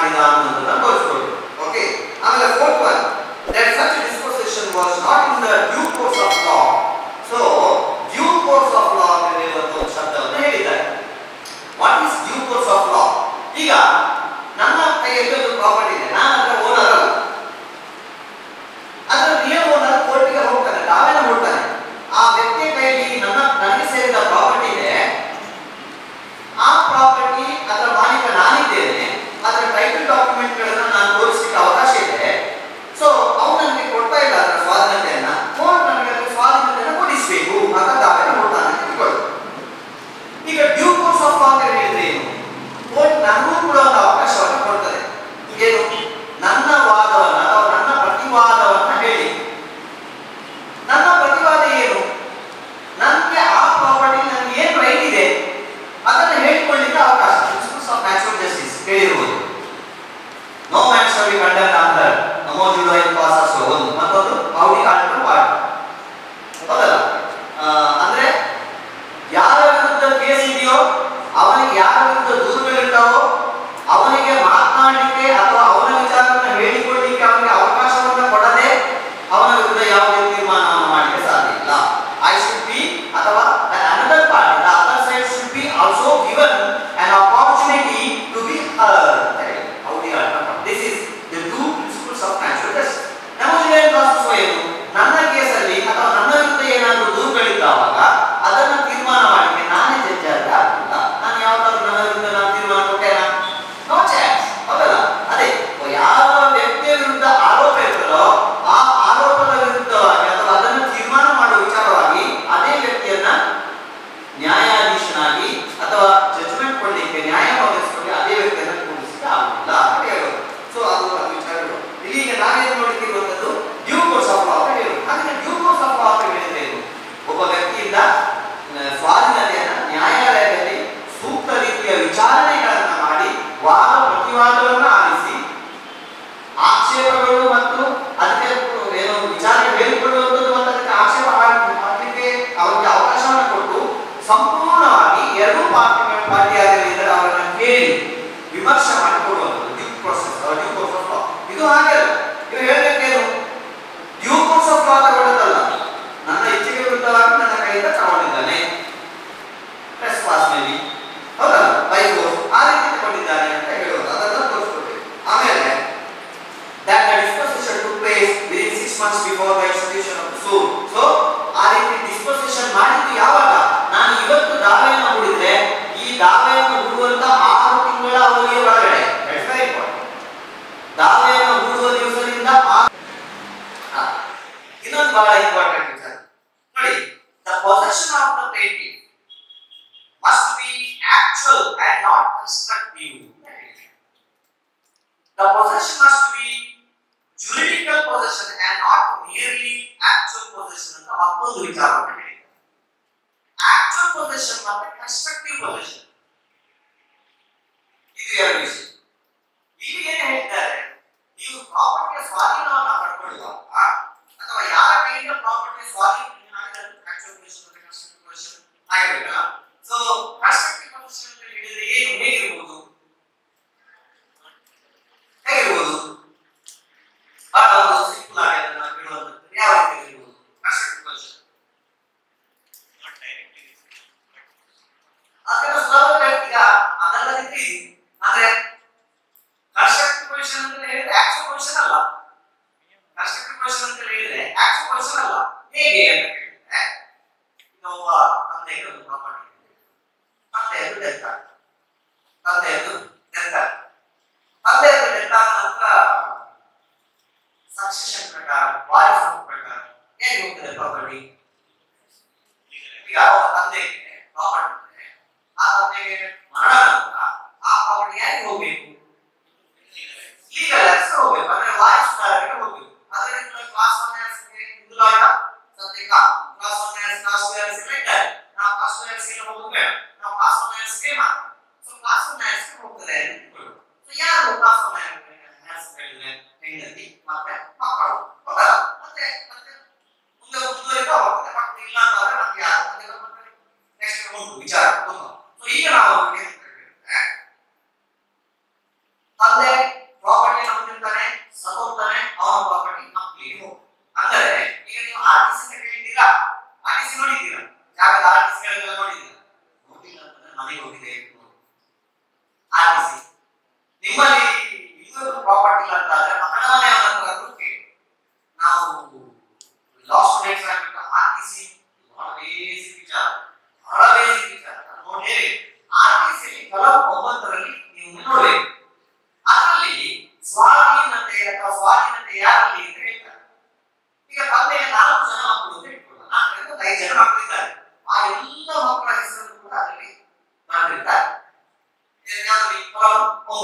ಮಾಡಿದ ಅನ್ನೋದನ್ನ ತೋರಿಸ್ಕೊಡ್ತೀವಿ. ಓಕೆ, ಆಮೇಲೆ fourth one, that such disposition was not in the due course of law. So due course of law ಅಂದ್ರೆ ಒಂದು ಶಬ್ದವನ್ನು ಹೇಳಿದ್ದಾರೆ. What is due course of law? ಈಗ ನನ್ನ ಕೈಯಲ್ಲಿ ಒಂದು ಪ್ರಾಪರ್ಟಿ ಇದೆ, ನಾನು ಅದರ ಓನರ್ ಅಲ್ಲ. ಅದರ ರಿಯಲ್ ಓನರ್ ಕೋರ್ಟಿಗೆ ಹೋಗ್ತಾನೆ, ದಾವೆನ ಹೂಡ್ತಾನೆ. ಆ ವ್ಯಕ್ತಿಯ ಕೈಯಲ್ಲಿ ನನ್ನ ನನಗೆ ಸೇರಿದ ಪ್ರಾಪರ್ಟಿ ಇದೆ. ಆ ಪ್ರಾಪರ್ಟಿ ಅದರ ಮಾಲೀಕ ನಾನಿದ್ದೇನೆ. ಅದರ ಟೈಟಲ್ ಡಾಕ್ಯುಮೆಂಟ್ ಗಳನ್ನ ನಾನು ತೋರಿಸಲಿಕ್ಕೆ ಅವಕಾಶ ಇದೆ. ಸೊ ಅವನು ನನಗೆ ಕೊಡ್ತಾ ಇಲ್ಲ ಅದರ ಸ್ವಾಧೀನತೆಯನ್ನ. ಕೋರ್ಟ್ ನನಗೆ ಅದರ ಸ್ವಾಧೀನತೆಯನ್ನು ಕೊಡಿಸಬೇಕು ಅಂತ ದಾವೆನ ಹೂಡ್ತಾನೆ ಅಂತ ತಿಳ್ಕೊಳ್ಳಿ. ಈಗ ಡ್ಯೂ ಕೋರ್ಸ್ ಆಫ್ ಲಾ ಅಂತ ಹೇಳಿದ್ರೆ ಏನು? ಕೋರ್ಟ್ ನನಗೂ ಕೂಡ ಒಂದು ಅವಕಾಶವನ್ನು ಕೊಡ್ತದೆ. ಏನು? ನನ್ನ ವಾದವನ್ನ ಅಥವಾ ನನ್ನ ಪ್ರತಿವಾದವನ್ನ ಹೇಳಿ. ನನ್ನ ಪ್ರತಿವಾದ ಏನು? ನನಗೆ ಆ ಪ್ರಾಪರ್ಟಿ ನನಗೆ ಏನು ರೈಟ್ ಇದೆ ಅದನ್ನು ಹೇಳಿಕೊಳ್ಳಿಕ್ಕೆ ಅವಕಾಶ. ಪ್ರಿನ್ಸಿಪಲ್ಸ್ ಆಫ್ ನ್ಯಾಚುರಲ್ ಜಸ್ಟಿಸ್ ಹೇಳಿರುವುದು. No man shall be condemned under ನಮೋ ಜುಡೋ ಇನ್ ಪಾಸಸ್ ಒಂದು, ಮತ್ತೊಂದು ಔಡಿ ಆಲ್ಟರ್ ಪಾರ್ಟ್. ಹೌದಲ್ಲ? ಅಂದ್ರೆ ಯಾರ ವಿರುದ್ಧ ಕೇಸ್ ಇದೆಯೋ ಅವನಿಗೆ ಯಾರ ವಿರುದ್ಧ ದೂರುಗಳಿರ್ತಾವೋ ಅವನಿಗೆ ಮಾತನಾಡಲಿಕ್ಕೆ ಅಥವಾ ಅವನ ವಿಚಾರವನ್ನು ಹೇಳಿಕೊಳ್ಳಲಿಕ್ಕೆ ಅವನಿಗೆ ಅವಕಾಶವನ್ನು ಕೊಡದೆ ಅವನ ವಿರುದ್ಧ ಯಾವುದೇ ತೀರ್ಮಾನವನ್ನು ಮಾಡಲಿಕ್ಕೆ ಸಾಧ್ಯ ಇಲ್ಲ. ಐ ಶುಡ್ ಬಿ ಅಥವಾ another party, the other side should be also given an opportunity to be heard. How do you understand? This is the two principles of natural justice. ನಮಗೆ process ಏನು? ನನ್ನ ಕೇಸಲ್ಲಿ ಅಥವಾ ನನ್ನ ವಿರುದ್ಧ ಏನಾದರೂ ದೂರುಗಳಿದ್ದಾವಾಗ ಅದನ್ನು ತೀರ್ಮಾನ ಮಾಡಲಿಕ್ಕೆ ನಾನೇ ಜಡ್ಜ್ ಆದ್ರೆ ಆಗಿಲ್ಲ. ನಾನು ಯಾವ್ದಾದ್ರು ನನ್ನ ವಿರುದ್ಧ ನಾನು ತೀರ್ಮಾನ ಕೊಟ್ಟೇನಾ? No chance. ಹೌದಲ್ಲ? ಅದೇ ಯಾವ ವ್ಯಕ್ತಿಯ ವಿರುದ್ಧ ಆರೋಪ ಇರ್ತದೋ ಆ ಆರೋಪದ ವಿರುದ್ಧವಾಗಿ ಅಥವಾ ಅದನ್ನು ತೀರ್ಮಾನ ಮಾಡುವ ವಿಚಾರವಾಗಿ ಅದೇ ವ್ಯಕ್ತಿಯನ್ನ ನ್ಯಾಯಾಧೀಶನಾಗಿ ಅಥವಾ ಜಡ್ಜ್ಮೆಂಟ್ ಕೊಡಲಿಕ್ಕೆ ನ್ಯಾಯ ಒದಗಿಸಿಕೊಂಡು ಅದೇ ವ್ಯಕ್ತಿಯನ್ನ ಕೂಡಿಸಿಕ್ಕೆ ಆಗುತ್ತಿಲ್ಲ ಅಂತ ಹೇಳೋದು. ಸೊ ಅದು ಅದು ವಿಚಾರಗಳು. ಈಗ ನಾವೇನು ನೋಡಲಿಕ್ಕೆ ಇರುವಂತದ್ದು ಡ್ಯೂ ಕೋರ್ಸ್ ಆಫ್ ಲಾ ಅಂತ ಹೇಳೋದು. ಹಾಗೆ ಡ್ಯೂ ಕೋರ್ಸ್ ಆಫ್ ಲಾ ಅಂತ ಹೇಳಿದ್ರೆ ಏನು? ಒಬ್ಬ ವ್ಯಕ್ತಿಯಿಂದ ಸ್ವಾಧೀನತೆಯನ್ನ ನ್ಯಾಯಾಲಯದಲ್ಲಿ ಸೂಕ್ತ ರೀತಿಯ ವಿಚಾರಣೆಗಳನ್ನ ಮಾಡಿ ವಾದ ಪ್ರತಿವಾದವನ್ನು ಆಲಿಸಿ ಆಕ್ಷೇಪಗಳು ಮತ್ತು ಅದಕ್ಕೆ ಏನು ವಿಚಾರಣೆ ಹೇಳಿಕೊಳ್ಳುವಂಥದ್ದು ಮತ್ತು ಅದಕ್ಕೆ ಆಕ್ಷೇಪ ಹಾಕಲಿಕ್ಕೆ ಅವರಿಗೆ ಅವಕಾಶವನ್ನು ಕೊಟ್ಟು ಸಂಪೂರ್ಣವಾಗಿ ಎರಡೂ ಪಾರ್ಟಿಗಳ ಪಾರ್ಟಿಯಾಗಿದ್ದರೆ ಅವರನ್ನು ಕೇಳಿ ವಿಮರ್ಶೆ ಮಾಡಿಕೊಡುವಂಥದ್ದು due process due course of law. ಇದು ಹಾಗೆ ಅಲ್ಲ. ಇವು ಹೇಳಬೇಕೇನು? ಡ್ಯೂ ಕೋರ್ಸ್ ಆಫ್ ಲಾ ತಗೊಳ್ಳೋದಲ್ಲ, ನನ್ನ ಇಚ್ಛೆಗೆ ವಿರುದ್ಧವಾಗಿ ನನ್ನ ಕೈಯಿಂದ ತಗೊಂಡಿದ್ದಾನೆ, ಪ್ರೆಸ್ ಪಾಸ್ ಮೇಲೆ ಹೌದಲ್ಲ, ಬೈ ಫೋರ್ಸ್ ಆ ರೀತಿ ತಗೊಂಡಿದ್ದಾನೆ ಅಂತ ಹೇಳೋದು. ಅದನ್ನು ತೋರಿಸ್ಕೊಡ್ಬೇಕು. ಆಮೇಲೆ that the disposition took place within six months before the execution of the suit. So ಆ ರೀತಿ ಡಿಸ್ಪೋಸಿಷನ್ ಮಾಡಿದ್ದು ಯಾವಾಗ? ನಾನು ಇವತ್ತು ದಾವೆಯನ್ನು ಹೂಡಿದ್ರೆ ಈ ದಾವೆಯನ್ನು ಹೂಡುವಂತ ಆರು ತಿಂಗಳ ಅವಧಿಯ ಒಳಗಡೆ. That's very important. ದಾವೆಯನ್ನು ಹೂಡುವ ದಿವಸದಿಂದ ಇನ್ನೊಂದು ಬಹಳ ಇಂಪಾರ್ಟೆಂಟ್ ವಿಚಾರ ನೋಡಿ. The possession of the plaintiff must be actual and not constructive. The possession must be juridical possession and not merely actual possession ಅಂತ ಮತ್ತೊಂದು ವಿಚಾರವನ್ನು ಹೇಳಿದ್ದಾರೆ. Actual possession ಮತ್ತು constructive possession ಇದು ಎರಡು ವಿಷಯ. ಇಲ್ಲಿ ಏನು ಹೇಳ್ತಾರೆ? ನೀವು ಪ್ರಾಪರ್ಟಿಯ ಸ್ವಾಧೀನವನ್ನು ಪಡ್ಕೊಳ್ಳುವಾಗ ಅಥವಾ ಯಾರ ಕೈಯಿಂದ ಪ್ರಾಪರ್ಟಿಯ ಸ್ವಾಧೀನ actual possession ಮತ್ತು constructive possession ಆಗಿರಲ್ಲ. ಸೊ constructive possession ಅಂತ ಹೇಳಿದ್ರೆ ಏನು? ಹೇಗಿರಬಹುದು? ಹೇಗಿರಬಹುದು? ಬಹಳ ಒಂದು ಸಿಂಪಲ್ ಆಗಿ ಅದನ್ನ ಹೇಳುವಂಥದ್ದು ಯಾವ ರೀತಿ ಇರಬಹುದು? constructive possession not directly ಅದನ್ನ ಸುಲಭ ಈಗ ಅದಲ್ಲದಿದ್ರೆ ಅಂದ್ರೆ constructive possession ಅಂತ ಹೇಳಿದ್ರೆ actual possession ಅಲ್ಲ. constructive possession ಅಂತ ಹೇಳಿದ್ರೆ actual possession ಅಲ್ಲ. ಹೇಗೆ ಅಂತ ಹೇಳಿದ್ರೆ ನಾವು ತಂದೆಗೆ ಒಂದು ಪ್ರಾಪರ್ಟಿ ಇದೆ. ತಂದೆಯದು ಡೆತ್ ಆಗ್ತದೆ. ತಂದೆಯದು ಡೆತ್ ಆಗ್ತದೆ. ತಂದೆಯದು ಡೆತ್ ಆದ ನಂತರ ಸಕ್ಸೆಷನ್ ಪ್ರಕಾರ ವಾರಿಸು ಪ್ರಕಾರ ಹೇಗೆ ಹೋಗ್ತದೆ ಪ್ರಾಪರ್ಟಿ? ಈಗ ಅವರ ತಂದೆಗೆ ಪ್ರಾಪರ್ಟಿ ಇದೆ. ಆ ತಂದೆಗೆ ಮರಣ ನಂತರ ಆ ಪ್ರಾಪರ್ಟಿ ಯಾರಿಗೆ ಹೋಗ್ಬೇಕು? ಲೀಗಲ್ ಆಕ್ಸ್ ಹೋಗ್ಬೇಕು. ಅಂದ್ರೆ ವಾರಿಸುದಾರರಿಗೆ ಹೋಗ್ಬೇಕು. ಅದರಿಂದ ಕ್ಲಾಸ್ ಒನ್ ಆಕ್ಸ್ಗೆ ಇಂದು ಆಯ್ತಾ ಸದ್ಯಕ್ಕ ಕ್ಲಾಸ್ ಒನ್ ಆಕ್ಸ್ ಕ್ಲಾಸ್ ಟು ಆಕ್ಸ್ ಇದ್ದಾರೆ. ನಾವು ಕ್ಲಾಸ್ ಟು ಆಕ್ಸ್ ಗೆ ಹೋಗೋದು ಬೇಡ. ನಾವು ಕ್ಲಾಸ್ ಒನ್ ಆಕ್ಸ್ಗೆ ಮಾತ್ರ. ಸೊ ಕ್ಲಾಸ್ ಒನ್ ಆಕ್ಸ್ಗೆ ಹೋಗ್ತದೆ ಅಂತ ಇಟ್ಕೊಳ್ಳಿ. ಸೊ ಯಾರು ಕ್ಲಾಸ್ ಒನ್ ಆಕ್ಸ್ ಹೇಳಿದ್ರೆ ಹೆಂಡತಿ ಮತ್ತೆ ಮಕ್ಕಳು ಹೌದಾ? ಮತ್ತೆ ಮತ್ತೆ ಮುಂದೆ ಮುಂದುವರಿತಾ ಹೋಗ್ತದೆ. ಮಕ್ಕಳು ಇಲ್ಲ ಅಂತಂದ್ರೆ ಮತ್ತೆ ಯಾರು ಮತ್ತೆ ನೆಕ್ಸ್ಟ್ ಉಂಟು ವಿಚಾರ ತುಂಬಾ. ಸೊ ಈಗ ನಾವು ತಂದೆ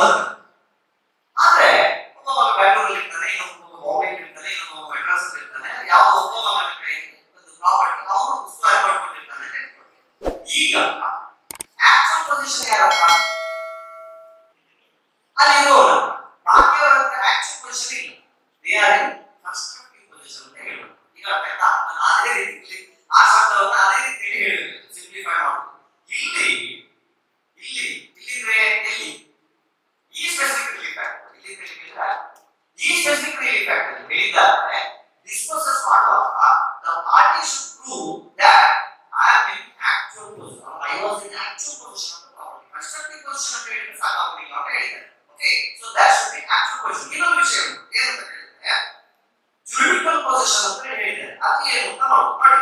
ಬಂದ. ಆದ್ರೆ ಒಬ್ಬ ಮಗ ಬೆಂಗಳೂರಲ್ಲಿ ಇರ್ತಾನೆ, ಇನ್ನೊಬ್ಬ ಬಾಂಬೆಯಲ್ಲಿ ಇರ್ತಾನೆ, ಇನ್ನೊಬ್ಬ ಮೆಡ್ರಾಸ್ ಅಲ್ಲಿ ಇರ್ತಾನೆ. ಯಾವ ಒಬ್ಬ ಮಗನ ಕೈಯಲ್ಲಿ ಒಂದು ಪ್ರಾಪರ್ಟಿ ಅವನು ಉಸ್ತುವಾರಿ ಮಾಡ್ಕೊಂಡಿರ್ತಾನೆ ಅಂತ ಇಟ್ಕೊಳ್ಳಿ. ಈಗ ಆಕ್ಚುಯಲ್ ಪೊಸಿಷನ್ ಯಾರಪ್ಪ? ಅಲ್ಲಿ ಇರೋನ ಬಾಕಿಯವರ ಹತ್ರ ಆಕ್ಚುಯಲ್ ಪೊಸಿಷನ್ ಇಲ್ಲ. They are in constructive position ಅಂತ ಹೇಳೋದು. ಈಗ ಆಯ್ತಾ, ನಾನು ಅದೇ ರೀತಿ ಆ ಶಬ್ದವನ್ನು ಅದೇ ರೀತಿಯಲ್ಲಿ ಹೇಳಿದೆ, ಸಿಂಪ್ಲಿಫೈ ಮಾಡೋದು. ಇಲ್ಲಿ ಇಲ್ಲಿ ಇಲ್ಲಿದ್ರೆ ಎಲ್ಲಿ ಈ ಸ್ಪೆಸಿಫಿಕ್ ರಿಲೀಫ್ ಆಕ್ಟ್ ಇಲ್ಲಿ ಹೇಳಿದ್ರೆ ಈ ಸ್ಪೆಸಿಫಿಕ್ ರಿಲೀಫ್ ಆಕ್ಟ್ ಅಲ್ಲಿ ಹೇಳಿದ್ದಾರೆ ಡಿಸ್ಪೋಸಸ್ ಮಾಡುವಾಗ the party should prove that I am in actual position, I was in actual position of the property. Constructive position ಅಂತ ಹೇಳಿದ್ರೆ ಸಾಕಾಗುವುದಿಲ್ಲ ಅಂತ ಹೇಳಿದ್ದಾರೆ. Okay, so that should be actual position. ಇನ್ನೊಂದು ವಿಷಯ ಏನು ಅಂತ ಹೇಳಿದ್ರೆ ಜುರಿಡಿಕಲ್ ಪೊಸಿಷನ್ ಅಂತ ಹೇಳಿದ್ದಾರೆ. ಅದು ಏನು ಅಂತ ನೋಡಿ ಮಾಡಿ.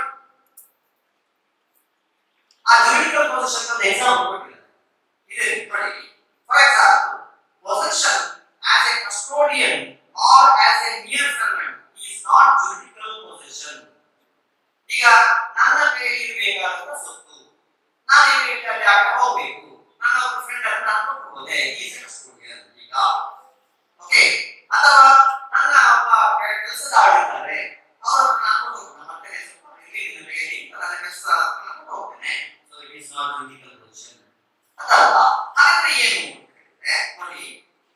ಆ ಜುರಿಡಿಕಲ್ ಪೊಸಿಷನ್ ಅಂತ ಎಕ್ಸಾಂಪಲ್ ಕೊಟ್ಟಿದ್ದಾರೆ. ಇದೆ ನೋಡಿ. For example, possession as a custodian or as a mere servant is not juridical possession. ಈಗ ನನ್ನ ಕೈಯಲ್ಲಿ ಇರಬೇಕಾದ ಸೊತ್ತು ನಾನು ಇಲ್ಲಿ ಯಾಕೆ ಹೋಗಬೇಕು, ನನ್ನ ಒಬ್ಬ ಫ್ರೆಂಡ್ ಹತ್ರ ನಾನು ಕೊಟ್ಟುಕೋದೆ, ಈಸ್ ಎ ಕಸ್ಟೋಡಿಯನ್. ಈಗ ಓಕೆ, ಅಥವಾ ನನ್ನ ಒಬ್ಬ ಕೆಲಸದಾಳ ಇದ್ದಾರೆ, ಅವರ ನಾನು ಕೊಟ್ಟುಕೋದು, ಮತ್ತೆ ಇಲ್ಲಿ ನನ್ನ ಕೈಯಲ್ಲಿ ನನ್ನ ಕೆಲಸದಾಳ ನಾನು ಕೊಟ್ಟುಕೋತೇನೆ. So it is not juridical position. ಅಥವಾ ಹಾಗಾದ್ರೆ ಏನು ನೋಡಿ,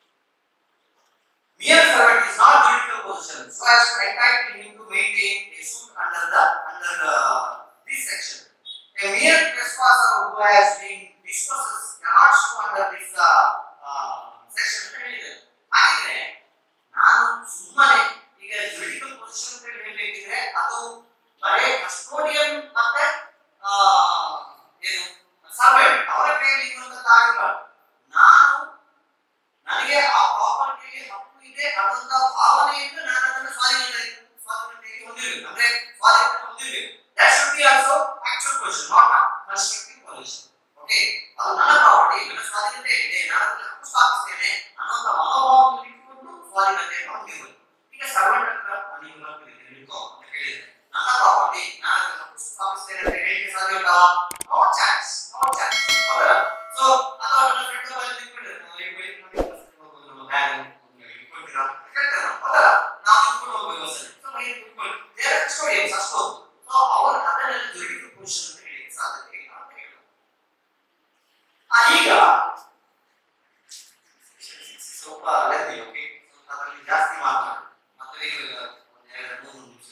mere servant is not juridical possession, so as to entitle him to maintain a suit under the under uh, this section. A mere trespasser who has been dispossessed cannot sue under this uh, uh, section ಅಂತ ಹೇಳಿದೆ. ಹಾಗಿದ್ರೆ ನಾನು ಸುಮ್ಮನೆ ಈಗ juridical position ಅಂತ ಹೇಳಬೇಕಿದ್ರೆ ಅದು ಬರೇ custodian ಮತ್ತೆ ಏನು ಸರ್ವೆಂಟ್ ಅವರ ಕೈಯಲ್ಲಿ ಇರುವಂತದ್ದಾಗಿಲ್ಲ. ನಾನು ನನಗೆ ಆ ಪ್ರಾಪರ್ಟಿಗೆ ಹಕ್ಕು ಇದೆ ಅನ್ನುವಂತ ಭಾವನೆಯಿಂದ ನಾನು ಅದನ್ನು ಸ್ವಾಧೀನತೆ ಸ್ವಾಧೀನತೆಗೆ ಹೊಂದಿರಬೇಕು, ಅಂದ್ರೆ ಸ್ವಾಧೀನತೆ ಹೊಂದಿರಬೇಕು. That should be also actual position, not constructive position. Okay, ಅದು ನನ್ನ ಪ್ರಾಪರ್ಟಿ, ನನ್ನ ಸ್ವಾಧೀನತೆ ಇದೆ, ನಾನು ಅದನ್ನು ಹಕ್ಕು ಸ್ಥಾಪಿಸ್ತೇನೆ ಅನ್ನುವಂತ ಮನೋಭಾವವನ್ನು ಇಟ್ಟುಕೊಂಡು ಸ್ವಾಧೀನತೆಯನ್ನು ಹೊಂದಿರಬೇಕು. ಈಗ ಸರ್ವೆಂಟ್ ಹತ್ರ ನನಗೆ ಹಕ್ಕು ಇದೆ ನಿಲ್ಕೋ ಅಂತ ಹೇಳಿದ್ರೆ ನನ್ನ ಪ್ರಾಪರ್ಟಿ, ನಾನು ಅದನ್ನು ಹಕ್ಕು ಸ್ಥಾಪಿಸ್ತೇನೆ ಅಂತ ಹೇಳಿಕ್ಕೆ ಸಾಧ್ಯ ಉಂಟಾ? No chance, no chance. ಹೌದಾ? ಸೊ ಅಥವಾ ನನ್ನ ಫ್ರೆಂಡ್ ಬಳಿ ನಿಂತ್ಕೊಂಡಿರ್ತಾರೆ, ಬ್ಯಾಗ್ ಇಟ್ಕೊಳ್ತೀರಾ ಹೇಳ್ತಾರೆ, ಹೌದಾ? ನಾವು ನಿಂತ್ಕೊಂಡು ಹೋಗ್ಬೇಕು ಬಸ್ಸಲ್ಲಿ, ಸೊ ಮೈ ಇಟ್ಕೊಂಡು ಬೇರೆ ಕಸ್ಟೋಡಿಯನ್ಸ್ ಅಷ್ಟೊಂದು. ಸೊ ಅವರು ಅದನ್ನೆಲ್ಲ ಜುರಿಡಿಕಲ್ ಪೊಸಿಷನ್ ಅಂತ ಹೇಳಿಕ್ಕೆ ಸಾಧ್ಯತೆ ಇಲ್ಲ ಅಂತ ಹೇಳೋದು. ಈಗ ಸ್ವಲ್ಪ ಲೆಂದಿ, ಓಕೆ, ಅದರಲ್ಲಿ ಜಾಸ್ತಿ ಮಾತಾಡೋದು ಮತ್ತೆ ಎರಡು ಮೂರು ನಿಮಿಷ.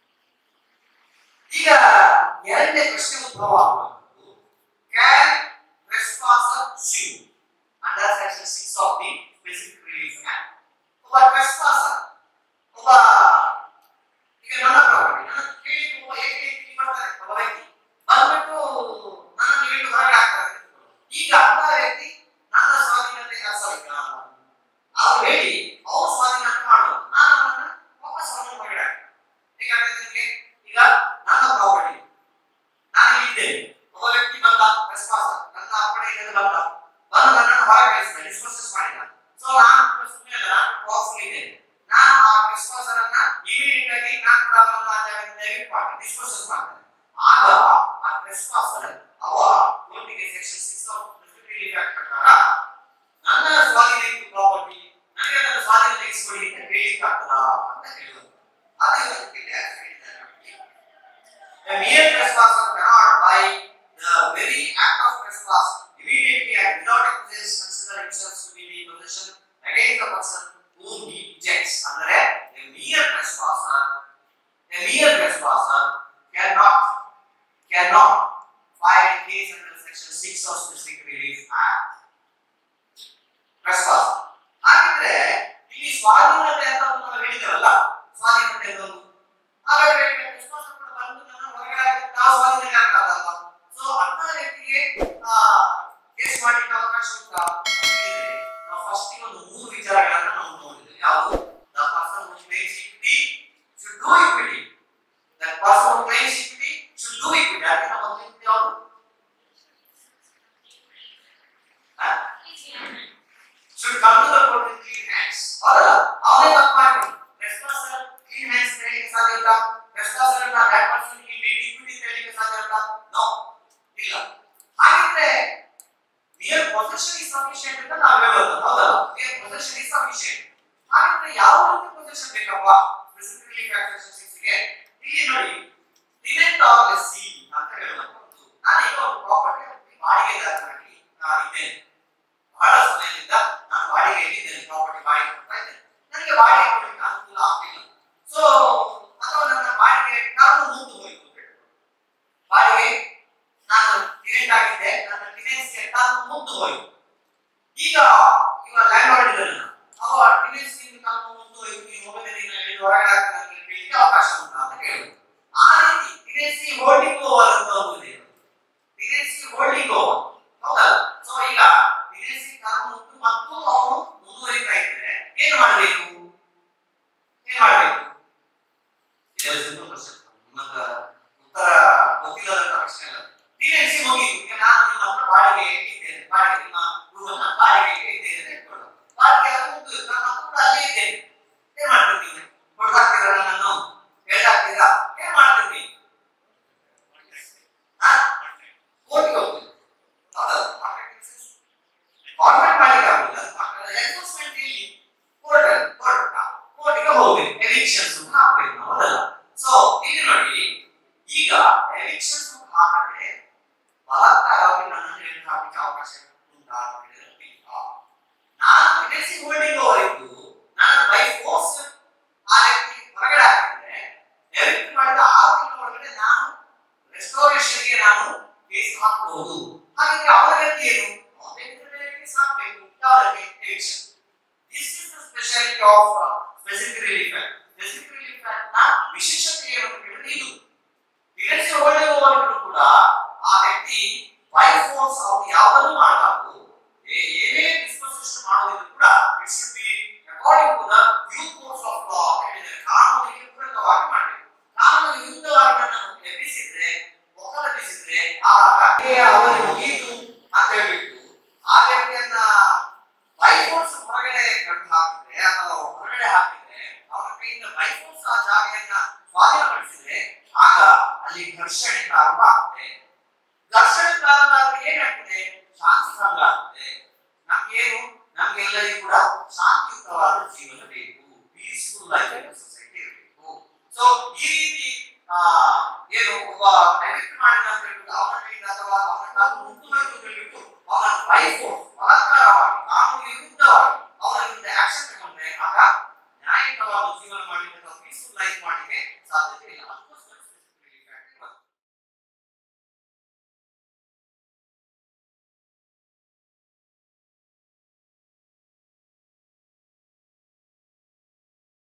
ಈಗ ಎರಡನೇ ಪ್ರಶ್ನೆ ಉದ್ಭವ ಆಗುವುದು, can trespasser sue under section six of the Basic Relief Act? ಒಬ್ಬ trespasser, ಒಬ್ಬ ಈಗ ನನ್ನ ಪ್ರಾಪರ್ಟಿ ನನ್ನ ಕೇಳಿ ಒಬ್ಬ ಏಕೆ ಬರ್ತಾರೆ, ಒಬ್ಬ ವ್ಯಕ್ತಿ ಬಂದ್ಬಿಟ್ಟು ನನ್ನ ಕೇಳಿ ಹೊರಗೆ ಹಾಕ್ತಾರೆ. ಈಗ ಅಂತ ವ್ಯಕ್ತಿ ನನ್ನ ಸ್ವಾಧೀನತೆ ಸಾರಿ ಅವ್ರು ಹೇಳಿ ಅವ್ರು ಸ್ವಾಧೀನತೆ ಮಾಡೋದು, ನಾನು ಅವನ್ನ ವಾಪಸ್ ಅವನ ಹೊರಗಡೆ ಹೇಗಾಗ್ತದೆ ನಿಮಗೆ? ಈಗ ನನ್ನ ಪ್ರಾಪರ್ಟಿ ನಾನು ಇದ್ದೇನೆ, ಒಬ್ಬ ವ್ಯಕ್ತಿ ಬಂದ trespasser ನನ್ನ ಅಪ್ಪಣೆಯಿಂದ ಬಂದ ಬಂದು ನನ್ನನ್ನು ಹೊರಗೆ ಕಳಿಸಿದ, ಡಿಸ್ಪೋಸಸ್ ಮಾಡಿದ. ಸೊ ನಾನು ಸುಮ್ಮನೆ ನಾನು ಬಾಕ್ಸ್ ಇದ್ದೇನೆ, ನಾನು ಆ trespasser ಅನ್ನ ಇಮಿಡಿಯೇಟ್ ಆಗಿ ನಾನು ಕೂಡ ಅವನ ಜಾಗದಿಂದ ಎವಿಕ್ಟ್ ಮಾಡಿ ಡಿಸ್ಪೋಸಸ್ ಮಾಡ್ತೇನೆ. ಆಗ ಆ trespasser ಅವ ಕೋರ್ಟಿಗೆ section six of relief act ಪ್ರಕಾರ ನನ್ನ ಸ್ವಾಧೀನ ಇತ್ತು ಪ್ರಾಪರ್ಟಿ, ನನಗೆ ನನ್ನ ಸ್ವಾಧೀನ ತೆಗೆಸಿಕೊಡಿ ಅಂತ ಹೇಳಿಕ್ಕೆ ಆಗ್ತದಾ ಅಂತ ಹೇಳಿದ್ರು. ಅದೇ ಅದಕ್ಕೆ ಹೇಳಿದ್ದಾರೆ, a mere trespasser cannot by the very act of trespass immediately and without excuse consider himself to be in possession against the person whom he rejects. Andre a mere trespasser a mere trespasser cannot cannot file a case under section six of Specific Relief Act. Trespass ಹಾಗಿದ್ರೆ ಇಲ್ಲಿ ಸ್ವಾಧೀನತೆ ಅಂತ ನಾವು ಹೇಳಿದರಲ್ಲ, ಸ್ವಾಧೀನತೆ ಅಂತ ಹಾಗಾದ್ರೆ trespasser ಕೂಡ ಬಂದು ನನ್ನ ಹೊರಗಡೆ ತಾವು ಸ್ವಾಧೀನ ಆಗ್ತದಲ್ಲ. ಸೊ ಅಂತ ವ್ಯಕ್ತಿಗೆ ಕೇಸ್ ಮಾಡಲಿಕ್ಕೆ ಅವಕಾಶ ಉಂಟಾ ಅಂತ ಹೇಳಿದ್ರೆ ನಾವು ಫಸ್ಟ್ ಒಂದು ಮೂರು ವಿಚಾರಗಳನ್ನ ನಾವು ನೋಡಿದ್ದೇವೆ. ಯಾವುದು? the person who claims equity should do equity, the person who claims equity should do equity. ಅದಕ್ಕೆ ನಾವು ಮೊದಲು ಯಾವುದು should come to the court with clean hands. ಹೌದಲ್ಲ? ಅವನೇ ತಪ್ಪು ಮಾಡ್ಕೊಂಡು trespasser clean hands ಹೇಳಲಿಕ್ಕೆ ಸಾಧ್ಯ ಉಂಟಾ? trespasser ಅನ್ನ that person he did equity ಹೇಳಲಿಕ್ಕೆ ಸಾಧ್ಯ ಉಂಟಾ? ನೋ, ಇಲ್ಲ. ಹಾಗಿದ್ರೆ mere possession is sufficient ಅಂತ ನಾವು ಹೇಳೋದು, ಹೌದಲ್ಲ? ಯಾವ ರೀತಿ ಪೊಸಿಷನ್ ಬೇಕಪ್ಪ ಸ್ಪೆಸಿಫಿಕ್ ರಿಲೀಫ್ ಆಕ್ಟ್ ಸಿಕ್ಸ್ ಗೆ ಇಲ್ಲಿ ನೋಡಿ ಟಿನೆಂಟ್ ಆರ್ ಲೆಸ್ಸಿ ಅಂತ ಹೇಳಬಹುದು. ನಾನು ಈಗ ಒಂದು ಪ್ರಾಪರ್ಟಿ ಬಾಡಿಗೆದಾರನಾಗಿ ನಾನು ಇದ್ದೇನೆ, ಬಹಳ ಸಮಯದಿಂದ ನಾನು ಬಾಡಿಗೆಯಲ್ಲಿ ಇದ್ದೇನೆ, ಪ್ರಾಪರ್ಟಿ ಬಾಡಿಗೆ ಕೊಡ್ತಾ ಇದ್ದೇನೆ, ನನಗೆ ಬಾಡಿಗೆ ಕೊಡಲಿಕ್ಕೆ ಅನುಕೂಲ ಆಗಿಲ್ಲ. ಸೊ ಅಥವಾ ನನ್ನ ಬಾಡಿಗೆ ಕಾನೂನು ಮುಂದೆ ಹೋಯಿತು, ಬಾಡಿಗೆ ನಾನು ಟಿನೆಂಟ್ ಆಗಿದ್ದೆ, ನನ್ನ ಟಿನೆನ್ಸಿ ಕಾನೂನು ಮುಂದೆ ಹೋಯಿತು. ಈಗ ಇವ ಲ್ಯಾಂಡ್ ಲಾರ್ಡ್ ಇದ್ದಾನೆ, ಅವ ಟಿನೆನ್ಸಿ ಕಾನೂನು ಮುಂದೆ ಹೋಯಿತು, ಈ ಮೊಬೈಲ್ ದಿನ ಹೇಳಿದ ಹೊರಗಡೆ ಹಾಕಿ ಹೇಳಲಿಕ್ಕೆ ಅವಕಾಶ ಉಂಟಾ ಅಂತ ಕೇಳಿದ್ರು. ಆ ರೀತಿ ಟಿನೆನ್ಸಿ ಹೋಲ್ಡಿಂಗ್ ಓವರ್ ಅಂತ ಒಂದು ಇದೆ, ಟಿನೆನ್ಸಿ ಹೋಲ್ಡಿಂಗ್ ಓವರ್, ಹೌದಲ್ಲ? ಸೊ ಈಗ ಟಿನೆನ್ಸಿ ಕಾನೂನು ಉಂಟು ಮತ್ತು ಅವನು ಮುಂದುವರಿತಾ ಇದ್ದಾರೆ, ಏನು ಮಾಡಬೇಕು ಏನು ಮಾಡಬೇಕು ಇದೆಲ್ಲ ಸಿಂಪಲ್ ಕ್ವಶ್ಚನ್, ನಿಮ್ಮ ಉತ್ತರ ಗೊತ್ತಿಲ್ಲದಂತ ಪ್ರಶ್ನೆ ಅಲ್ಲ. ಟಿನೆನ್ಸಿ ಮುಗಿಯಿತು, ಈಗ ನಾನು ನಿಮ್ಮ ಹತ್ರ ಬಾಡಿಗೆ ಇದ್ದೇನೆ, ಬಾಡಿಗೆ ನಿಮ್ಮ ರೂಮನ್ನ ಬಾಡಿಗೆ ಇದ್ದೇನೆ ಅಂತ ಇಟ್ಕೊಳ್ಳೋಣ, ಬಾಡಿಗೆ ಅದು ಮುಗಿದು ನಾನು ಕೂಡ ಅಲ್ಲೇ ಇದ್ದೇನೆ, ಏನ್ ಮಾಡ್ತೀನಿ ನೀವು? ಕೊಡ್ತಾಗ್ತೀರಾ ನನ್ನನ್ನು? ಹೇಳ್ತಾಗ್ತೀರಾ? ಏನ್ ಮಾಡ್ತೀನಿ ನೀವು? ಕೋರ್ಟ್ಗೆ ಹೋಗ್ತೀನಿ, ಹೌದಲ್ಲ? ಕಾಂಟ್ರಾಕ್ಟ್ ಮಾಡ್ಲಿಕ್ಕೆ ಆಗುದಿಲ್ಲ, ಎನ್ಫೋರ್ಸ್ಮೆಂಟ್ ಇಲ್ಲಿ ಕೋರ್ಟ್ ಕೋರ್ಟ್ ಕೋರ್ಟ್ಗೆ ಹೋಗ್ಬೇಕು, ಎವಿಕ್ಷನ್ಸ್ ಹಾಕ್ಬೇಕು, ಹೌದಲ್ಲ? ಸೊ ಇಲ್ಲಿ ನೋಡಿ, ಈಗ ಎವಿಕ್ಷನ್ಸ್ ಹಾಕಿದ್ರೆ ಬಲಾತ್ಕಾರವಾಗಿ ನನ್ನನ್ನು ಎಲ್ಲಿ ಹಾಕಲಿಕ್ಕೆ ಅವಕಾಶ ಉಂಟಾ ಅಂತ ಹೇಳಿದ್ರೆ ಇಲ್ಲ. ನಾನು ಟಿನೆನ್ಸಿ ಹೋಲ್ಡಿಂಗ್ ಓವರ್ ಇದ್ದು ನಾನು ಬೈ ಫೋರ್ಸ್ ಆ ವ್ಯಕ್ತಿ ಹೊರಗಡೆ ಹಾಕಿದ್ರೆ ಎವಿಕ್ಟ್ ಮಾಡಿದ ಆರು ತಿಂಗಳ ಒಳಗಡೆ ನಾನು ರೆಸ್ಟೋರೇಷನ್ಗೆ ನಾನು ಕೇಸ್ ಹಾಕಬಹುದು. ಹಾಗಿದ್ರೆ ಅವರ ಗತಿ ಏನು? ಕೇಸ್ ಹಾಕಬೇಕು, ಯಾವುದಕ್ಕೆ? Eviction. This is the speciality of specific relief act. Specific relief act ನ ವಿಶೇಷತೆ ಏನು ಅಂತ ಹೇಳಿದ್ರೆ ಇದು ಟಿನೆನ್ಸಿ ಹೋಲ್ಡಿಂಗ್ ಓವರ್ ಕೂಡ ಆ ವ್ಯಕ್ತಿ ಬೈ ಫೋರ್ಸ್ ಅವರು ಯಾವುದನ್ನು ಮಾಡಬಾರದು, ಏನೇ ಡಿಸ್ಪೋಸಿಷನ್ ಮಾಡೋದಿದ್ರು ಕೂಡ it should be according to the due course of law ಅಂತ ಹೇಳಿದರೆ ಕಾನೂನಿಗೆ ಪೂರಕವಾಗಿ ಮಾಡಬೇಕು. ಕಾನೂನಿಗೆ ವಿರುದ್ಧವಾಗಿ ನನ್ನನ್ನು ಎಬ್ಬಿಸಿದ್ರೆ, ಒಕ್ಕಲೆಬ್ಬಿಸಿದ್ರೆ ಆಗ ಅವರಿಗೆ ಮುಗಿಯಿತು ಅಂತ ಹೇಳ್ಬಿಟ್ಟು ಆ ವ್ಯಕ್ತಿಯನ್ನ ಬೈ ಫೋರ್ಸ್ ಹೊರಗಡೆ ಕಟ್ಟು ಹಾಕಿದ್ರೆ ಅಥವಾ ಹೊರಗಡೆ ಹಾಕಿದ್ರೆ ಅವರ ಕೈಯಿಂದ ಬೈ ಫೋರ್ಸ್ ಆ ಜಾಗೆಯನ್ನ ಸ್ವಾಧೀನಪಡಿಸಿದ್ರೆ ಆಗ ಅಲ್ಲಿ ಘರ್ಷಣೆ ಪ್ರಾರಂಭ ಆಗ್ತದೆ. ಘರ್ಷಣೆ ಪ್ರಾರಂಭ ಆದ್ರೆ ಏನಾಗ್ತದೆ? ಶಾಂತಿ ಭಂಗ ಆಗ್ತದೆ. ನಮ್ಗೇನು ನಮ್ಗೆಲ್ಲರಿಗೂ ಕೂಡ ಶಾಂತಿಯುತವಾದ ಜೀವನ ಬೇಕು, ಪೀಸ್ಫುಲ್ ಲೈಫ್ ಸೊಸೈಟಿ ಇರಬೇಕು. ಸೊ ಈ ರೀತಿ ಏನು ಒಬ್ಬ ಎವಿಕ್ಟ್ ಮಾಡಿದ ಅಂತ ಹೇಳ್ಬಿಟ್ಟು ಅವನ ಕೈಯಿಂದ ಅಥವಾ ಅವನ ಕಾನೂನು ಮುಂದುವರೆದು ಹೇಳ್ಬಿಟ್ಟು ಅವನ ಬೈ ಫೋರ್ಸ್ ಬಲಾತ್ಕಾರವಾಗಿ ಕಾನೂನಿಗೆ ವಿರುದ್ಧವಾಗಿ